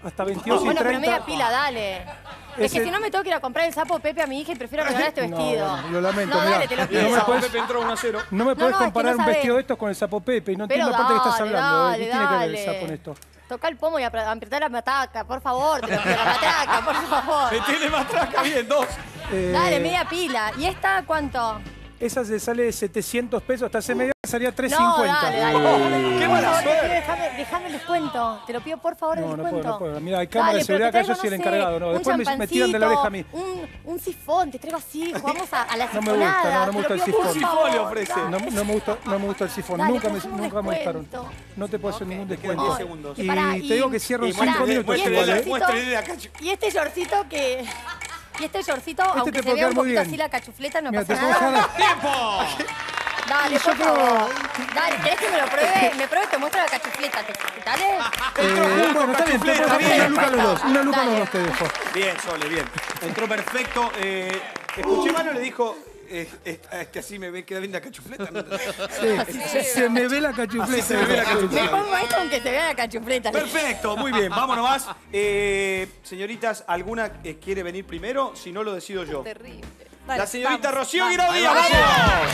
hasta 22 y Bueno, 30. pero media pila, dale. Es que si no me tengo que ir a comprar el sapo Pepe a mi hija y prefiero regalar este vestido. No, lo lamento, No, mirá. dale, te lo pido. No me podés, Pepe entró 1-0. no me podés es que comparar no un sabés. vestido de estos con el sapo Pepe. Y no Pero entiendo aparte de qué estás dale, hablando. dale, ¿Qué tiene que ver el dale. sapo en esto? Toca el pomo y apretar la matraca, por favor. Te lo pido, la matraca, por favor. Me tiene matraca, bien, 2. Dale, media pila. ¿Y esta cuánto? Esa se sale de 700 pesos. Hasta hace media salía No, 350. dale, dale. ¡Qué mala suerte! Déjame el descuento. Te lo pido, por favor, el No, no descuento. puedo, no puedo. Mira, hay cámara de Dale, pero seguridad te acá, yo traigo, soy el no sé, encargado. No, un después me tiran de la oreja a mí. Un sifón, te traigo así. Jugamos a la No me gusta, sifonada. no me gusta te el lo pido, por sifón. favor. le ofrece. No me gusta el sifón. Dale, Nunca pues, un me gustaron. descuento. No te puedo hacer ningún descuento. 10 segundos. Y Pará, te digo que cierro en 5 minutos. muéstrele igual, la- ¿eh? muéstrele la cachu. Y este shortcito que... Y este shortcito, aunque te se puede vea un quedar muy poquito bien. así la cachufleta, no Mira, pasa te puedo nada. dejar- ¡Tiempo! Dale, por favor. Dale, ¿querés que me lo pruebe? Me pruebe, te muestro la cachufleta. ¿Dale? Bueno, está bien, te puedo dejar una luca a los dos. Una luca a los dos te dejo. Bien, Sole, bien. Entró perfecto. Escuché, Mano le dijo... es que así me ve, queda bien la cachufleta. Sí, se me ve la cachufleta. Así se me ve la Me cachufleta. pongo esto aunque se vea la cachufleta. Perfecto, muy bien, vámonos más. Señoritas, ¿alguna quiere venir primero? Si no, lo decido yo. Terrible. La señorita vamos, Rocío vamos. Guirao Díaz, Ahí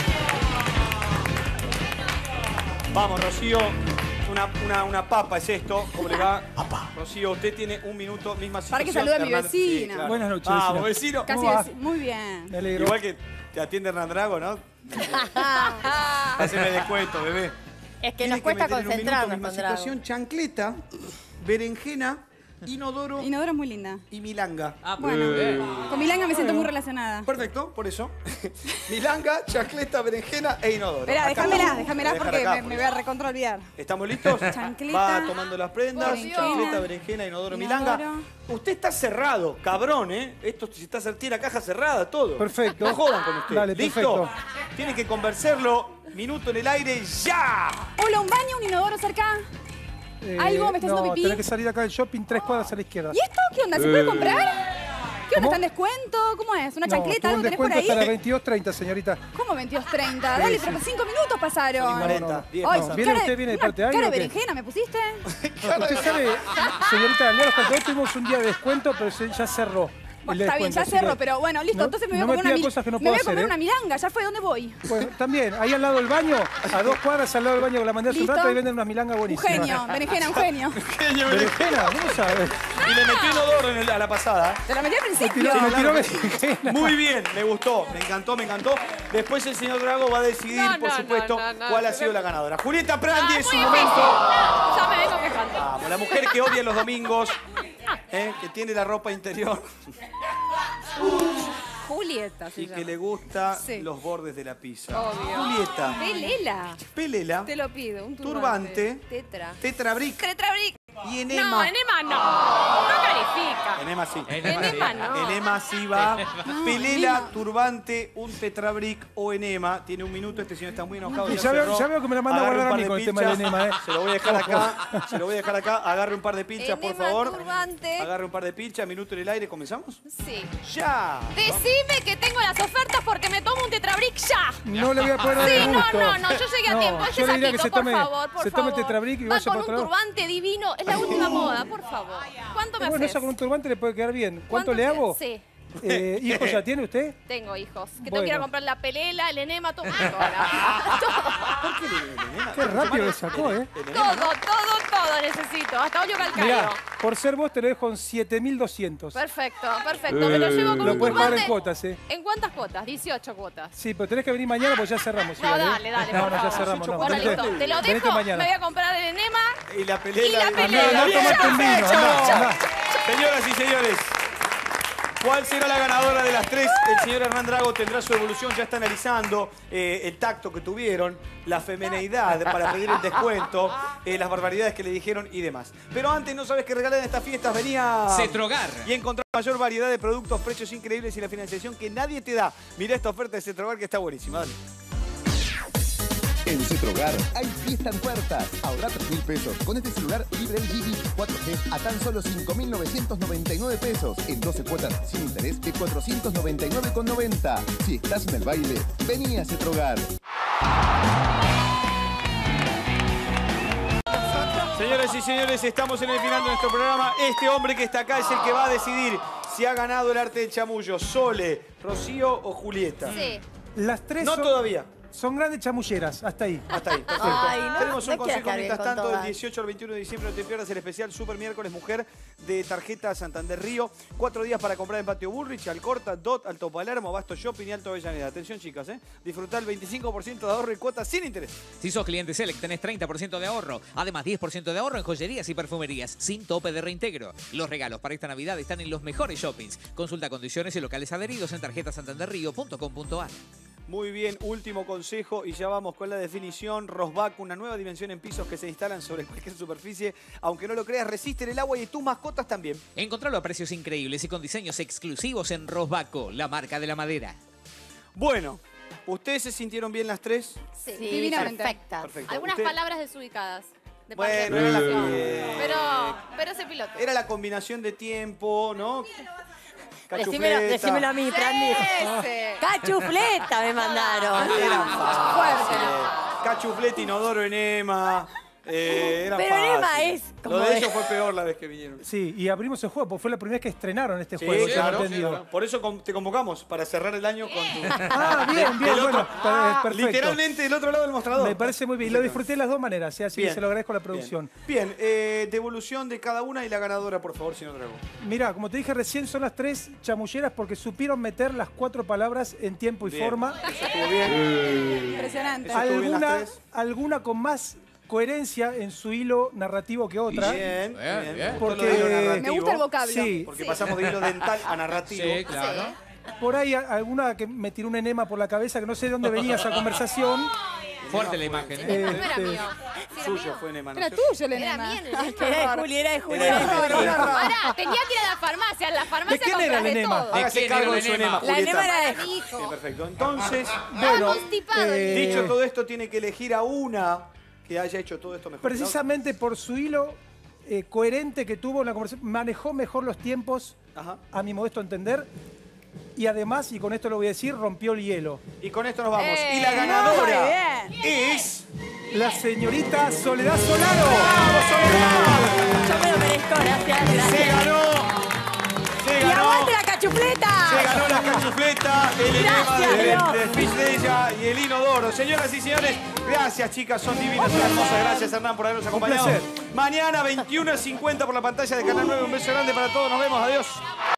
¡vamos! Vamos, Rocío. Una papa es esto. ¿Cómo le va? Rocío, usted tiene un minuto, misma situación. Para que salude a mi Hernán- vecina. claro. Buenas noches, Vamos, vecina. vecino. Casi ¿Cómo va? muy bien. Me alegro. Igual que te atiende Hernán Drago, ¿no? Haceme descuento, bebé. Es que Tiene nos cuesta meter en un minuto, concentrarnos misma con Drago. situación, chancleta, berenjena, inodoro Inodoro es muy linda. y milanga. Bueno, con Milanga me siento muy relacionada. Perfecto, por eso. Milanga, chancleta, berenjena e inodoro. Espera, Acá. déjamela Voy a porque dejar acá, me voy a recontra olvidar. ¿Estamos listos? Chancleta, Va tomando las prendas, berenjena, chancleta, berenjena, inodoro, inodoro. milanga. Usted está cerrado, cabrón, ¿eh? Esto si está tiene caja cerrada, todo. Perfecto. No jodan con usted. Dale, ¿Listo? perfecto. Tiene que convencerlo. Minuto en el aire, ¡ya! Hola, un baño, un inodoro cerca. ¿Algo? ¿Me está haciendo no, pipí? tenés que salir acá del shopping 3 cuadras a la izquierda. ¿Y esto qué onda? ¿Se puede comprar? ¿Qué onda? ¿Está en descuento? ¿Cómo es? ¿Una chancleta? tuve ¿Algo un tenés por descuento ahí? hasta las 22:30, señorita. ¿Cómo 22.30? Dale, sí. pero 5 minutos pasaron. 40, 10 Ay, pasan. ¿Viene cara usted, viene de una parte de ahí cara o de qué? berenjena, ¿me pusiste? Usted sabe, señorita, Leo, hoy tuvimos un día de descuento, pero ya cerró. Bueno, el está bien, descuento, ya así cerro, que pero bueno, listo. no- Entonces me no voy a me comer pida cosas que no me voy puedo a comer hacer, una ¿eh? milanga. ¿Ya fue? ¿Dónde voy? Bueno, también, ahí al lado del baño, a 2 cuadras al lado del baño que la mandé hace un ¿Listo? rato, ahí venden unas milangas Un buenísimas. genio, berenjena, un genio. ¿Berenjena? ¿Cómo sabes? Y le metió inodoro a la pasada. Te la metí al principio. Me tiró berenjena. Muy bien, me gustó, me encantó, me encantó. Después el señor Drago va a decidir, No, por no, supuesto, no, no. cuál ha sido la ganadora. Julieta Prandi es su Muy momento. difícil. No, ya me vengo quejando. Vamos, la mujer que odia los domingos, que tiene la ropa interior Julieta se y que llama. le gusta Sí. los bordes de la pizza. Obvio. Julieta, Pelela. pelela, Te lo pido, un turbante, Tetra. tetrabric Tetrabric. y No, enema. enema no. No califica. Enema sí. Enema no. Enema sí va. Pelela, turbante, un tetrabric o enema. Tiene un minuto, este señor está muy enojado. Y ya veo- cerró. ya veo que me la manda a Agarre guardar un a par mí de con el tema del pinchas. enema, ¿eh? Se lo voy a dejar acá. Se lo voy a dejar acá. Agarre un par de pinchas, por Enema, favor. turbante. Agarre un par de pinchas, minuto en el aire. ¿Comenzamos? Sí. ¡Ya! Decime que tengo las ofertas porque me tomo un tetrabric ya. No le voy a poder dar Sí, el no, gusto. no, yo llegué a tiempo. Este yo le diría saquito, que por favor, por se favor. tome tetrabric y Va vaya con por un otro lado. turbante divino. Es la última moda, por favor. ¿Cuánto me Bueno, haces? eso con un turbante le puede quedar bien. ¿Cuánto le hago? Sí. ¿Hijos ya tiene usted? Tengo hijos. Que tengo Bueno. que ir a comprar la pelela, el enema, todo. Qué rápido le sacó, ¿eh? Todo necesito. Hasta olio calcario. Mirá, por ser vos te lo dejo en 7.200. Perfecto. Me lo llevo con Lo un puedes pagar turbante. en cuotas, ¿eh? ¿En cuántas cuotas? 18 cuotas. Sí, pero tenés que venir mañana porque ya cerramos. No, igual, ¿eh? dale, No, por no, ya favor. cerramos. No. Bueno, Venite- listo. Te lo venite dejo. mañana. Me voy a comprar el enema. Y la pelela. Y la Andá, pelela. andá, tomate un vino, andá, andá. Señoras y señores, ¿cuál será la ganadora de las tres? El señor Hernán Drago tendrá su evolución, ya está analizando el tacto que tuvieron, la femineidad para pedir el descuento, las barbaridades que le dijeron y demás. Pero antes, ¿no sabes qué regalar en estas fiestas? Venía Cetrogar. y encontrar mayor variedad de productos, precios increíbles y la financiación que nadie te da. Mirá esta oferta de Cetrogar que está buenísima. Dale. En Cetrogar hay fiesta en puertas. Ahorra 3.000 pesos con este celular Libre LG 4G a tan solo 5.999 pesos. En 12 cuotas sin interés de 499,90. Si estás en el baile, vení a Cetrogar. Señoras y señores, estamos en el final de nuestro programa. Este hombre que está acá es el que va a decidir si ha ganado el arte del chamullo. Sole, Rocío o Julieta. Sí. Las tres No todavía. son grandes chamulleras, hasta ahí. Hasta ahí, perfecto. Ay, no, Tenemos un no quiero consejo quedar bien mientras con tanto, del todas. 18 al 21 de diciembre. No te pierdas el especial Super Miércoles Mujer de Tarjeta Santander Río. 4 días para comprar en Patio Bullrich, Alcorta, DOT, Alto Palermo, Abasto Shopping y Alto Avellaneda. Atención, chicas, disfrutá el 25% de ahorro y cuotas sin interés. Si sos cliente Select, tenés 30% de ahorro. Además, 10% de ahorro en joyerías y perfumerías, sin tope de reintegro. Los regalos para esta Navidad están en los mejores shoppings. Consulta condiciones y locales adheridos en tarjetasantanderrío.com.ar. Muy bien, último consejo y ya vamos con la definición. Rosback, una nueva dimensión en pisos que se instalan sobre cualquier superficie. Aunque no lo creas, resisten el agua y tus mascotas también. Encontralo a precios increíbles y con diseños exclusivos en Rosbaco, la marca de la madera. Bueno, ¿ustedes se sintieron bien las tres? Sí, divinamente. perfecta. Perfecto. Algunas Usted- palabras desubicadas. De Bueno, parte era la- pero ese piloto. Era la combinación de tiempo, ¿no? Decímelo a mí, Prandi. Ese. Cachufleta me mandaron. Eran fáciles. Cachufleta, inodoro, enema. Eran Pero enema fáciles. es como Lo de de- ellos fue peor la vez que vinieron. Sí, y abrimos el juego, porque fue la primera vez que estrenaron este Sí, juego. tengo claro. entendido. Por eso te convocamos, para cerrar el año con tu... Ah, bien, bien, Del bueno, otro- perfecto. Literalmente del otro lado del mostrador. Me parece muy bien. Lo disfruté de las dos maneras, así Bien. se lo agradezco a la producción. Bien, devolución de cada una y la ganadora, por favor, señor Drago. Mirá, como te dije recién, son las tres chamulleras porque supieron meter las 4 palabras en tiempo y Bien. forma. Eso estuvo bien. Impresionante. Eso estuvo bien las tres. Alguna con más coherencia en su hilo narrativo que otra. Bien, bien. bien. Me gustó lo Porque- de hilo narrativo. Me gusta el vocablo. Sí, Porque pasamos de hilo dental a narrativo. Sí, claro. por ahí alguna que me tiró un enema por la cabeza, que no sé de dónde venía esa conversación. Fuerte la imagen, El enema no era Este, mío. Suyo fue enema, ¿no? Era ¿cierto? tuyo el Era enema. mío el Ay, enema. qué Era de horror. Juli, era de Juli. Era de era de Juli. Pará, tenía que ir a la farmacia. En la farmacia ¿De quién era compras el de enema? todo. Hágase quién cargo era de el su enema? enema, La Julieta. enema era de Para mi hijo. Bien, perfecto. Entonces, Bueno, constipado el dicho todo esto, tiene que elegir a una que haya hecho todo esto mejor. precisamente por su hilo coherente que tuvo en la conversación, manejó mejor los tiempos, Ajá. a mi modesto entender, y además, y con esto lo voy a decir, rompió el hielo. Y con esto nos vamos. Y la ganadora Muy es... La señorita Soledad Solano. Yo me lo merezco, gracias. Se ganó. Se ¡Y ganó. aguante la cachufleta! Se ganó la cachufleta, el enema Gracias, Dios. del fish de ella y el inodoro. Señoras y señores, gracias chicas, son divinas, son hermosas. Gracias Hernán por habernos acompañado. placer. Mañana 21:50 por la pantalla de Canal 9. Un beso grande para todos, nos vemos, adiós.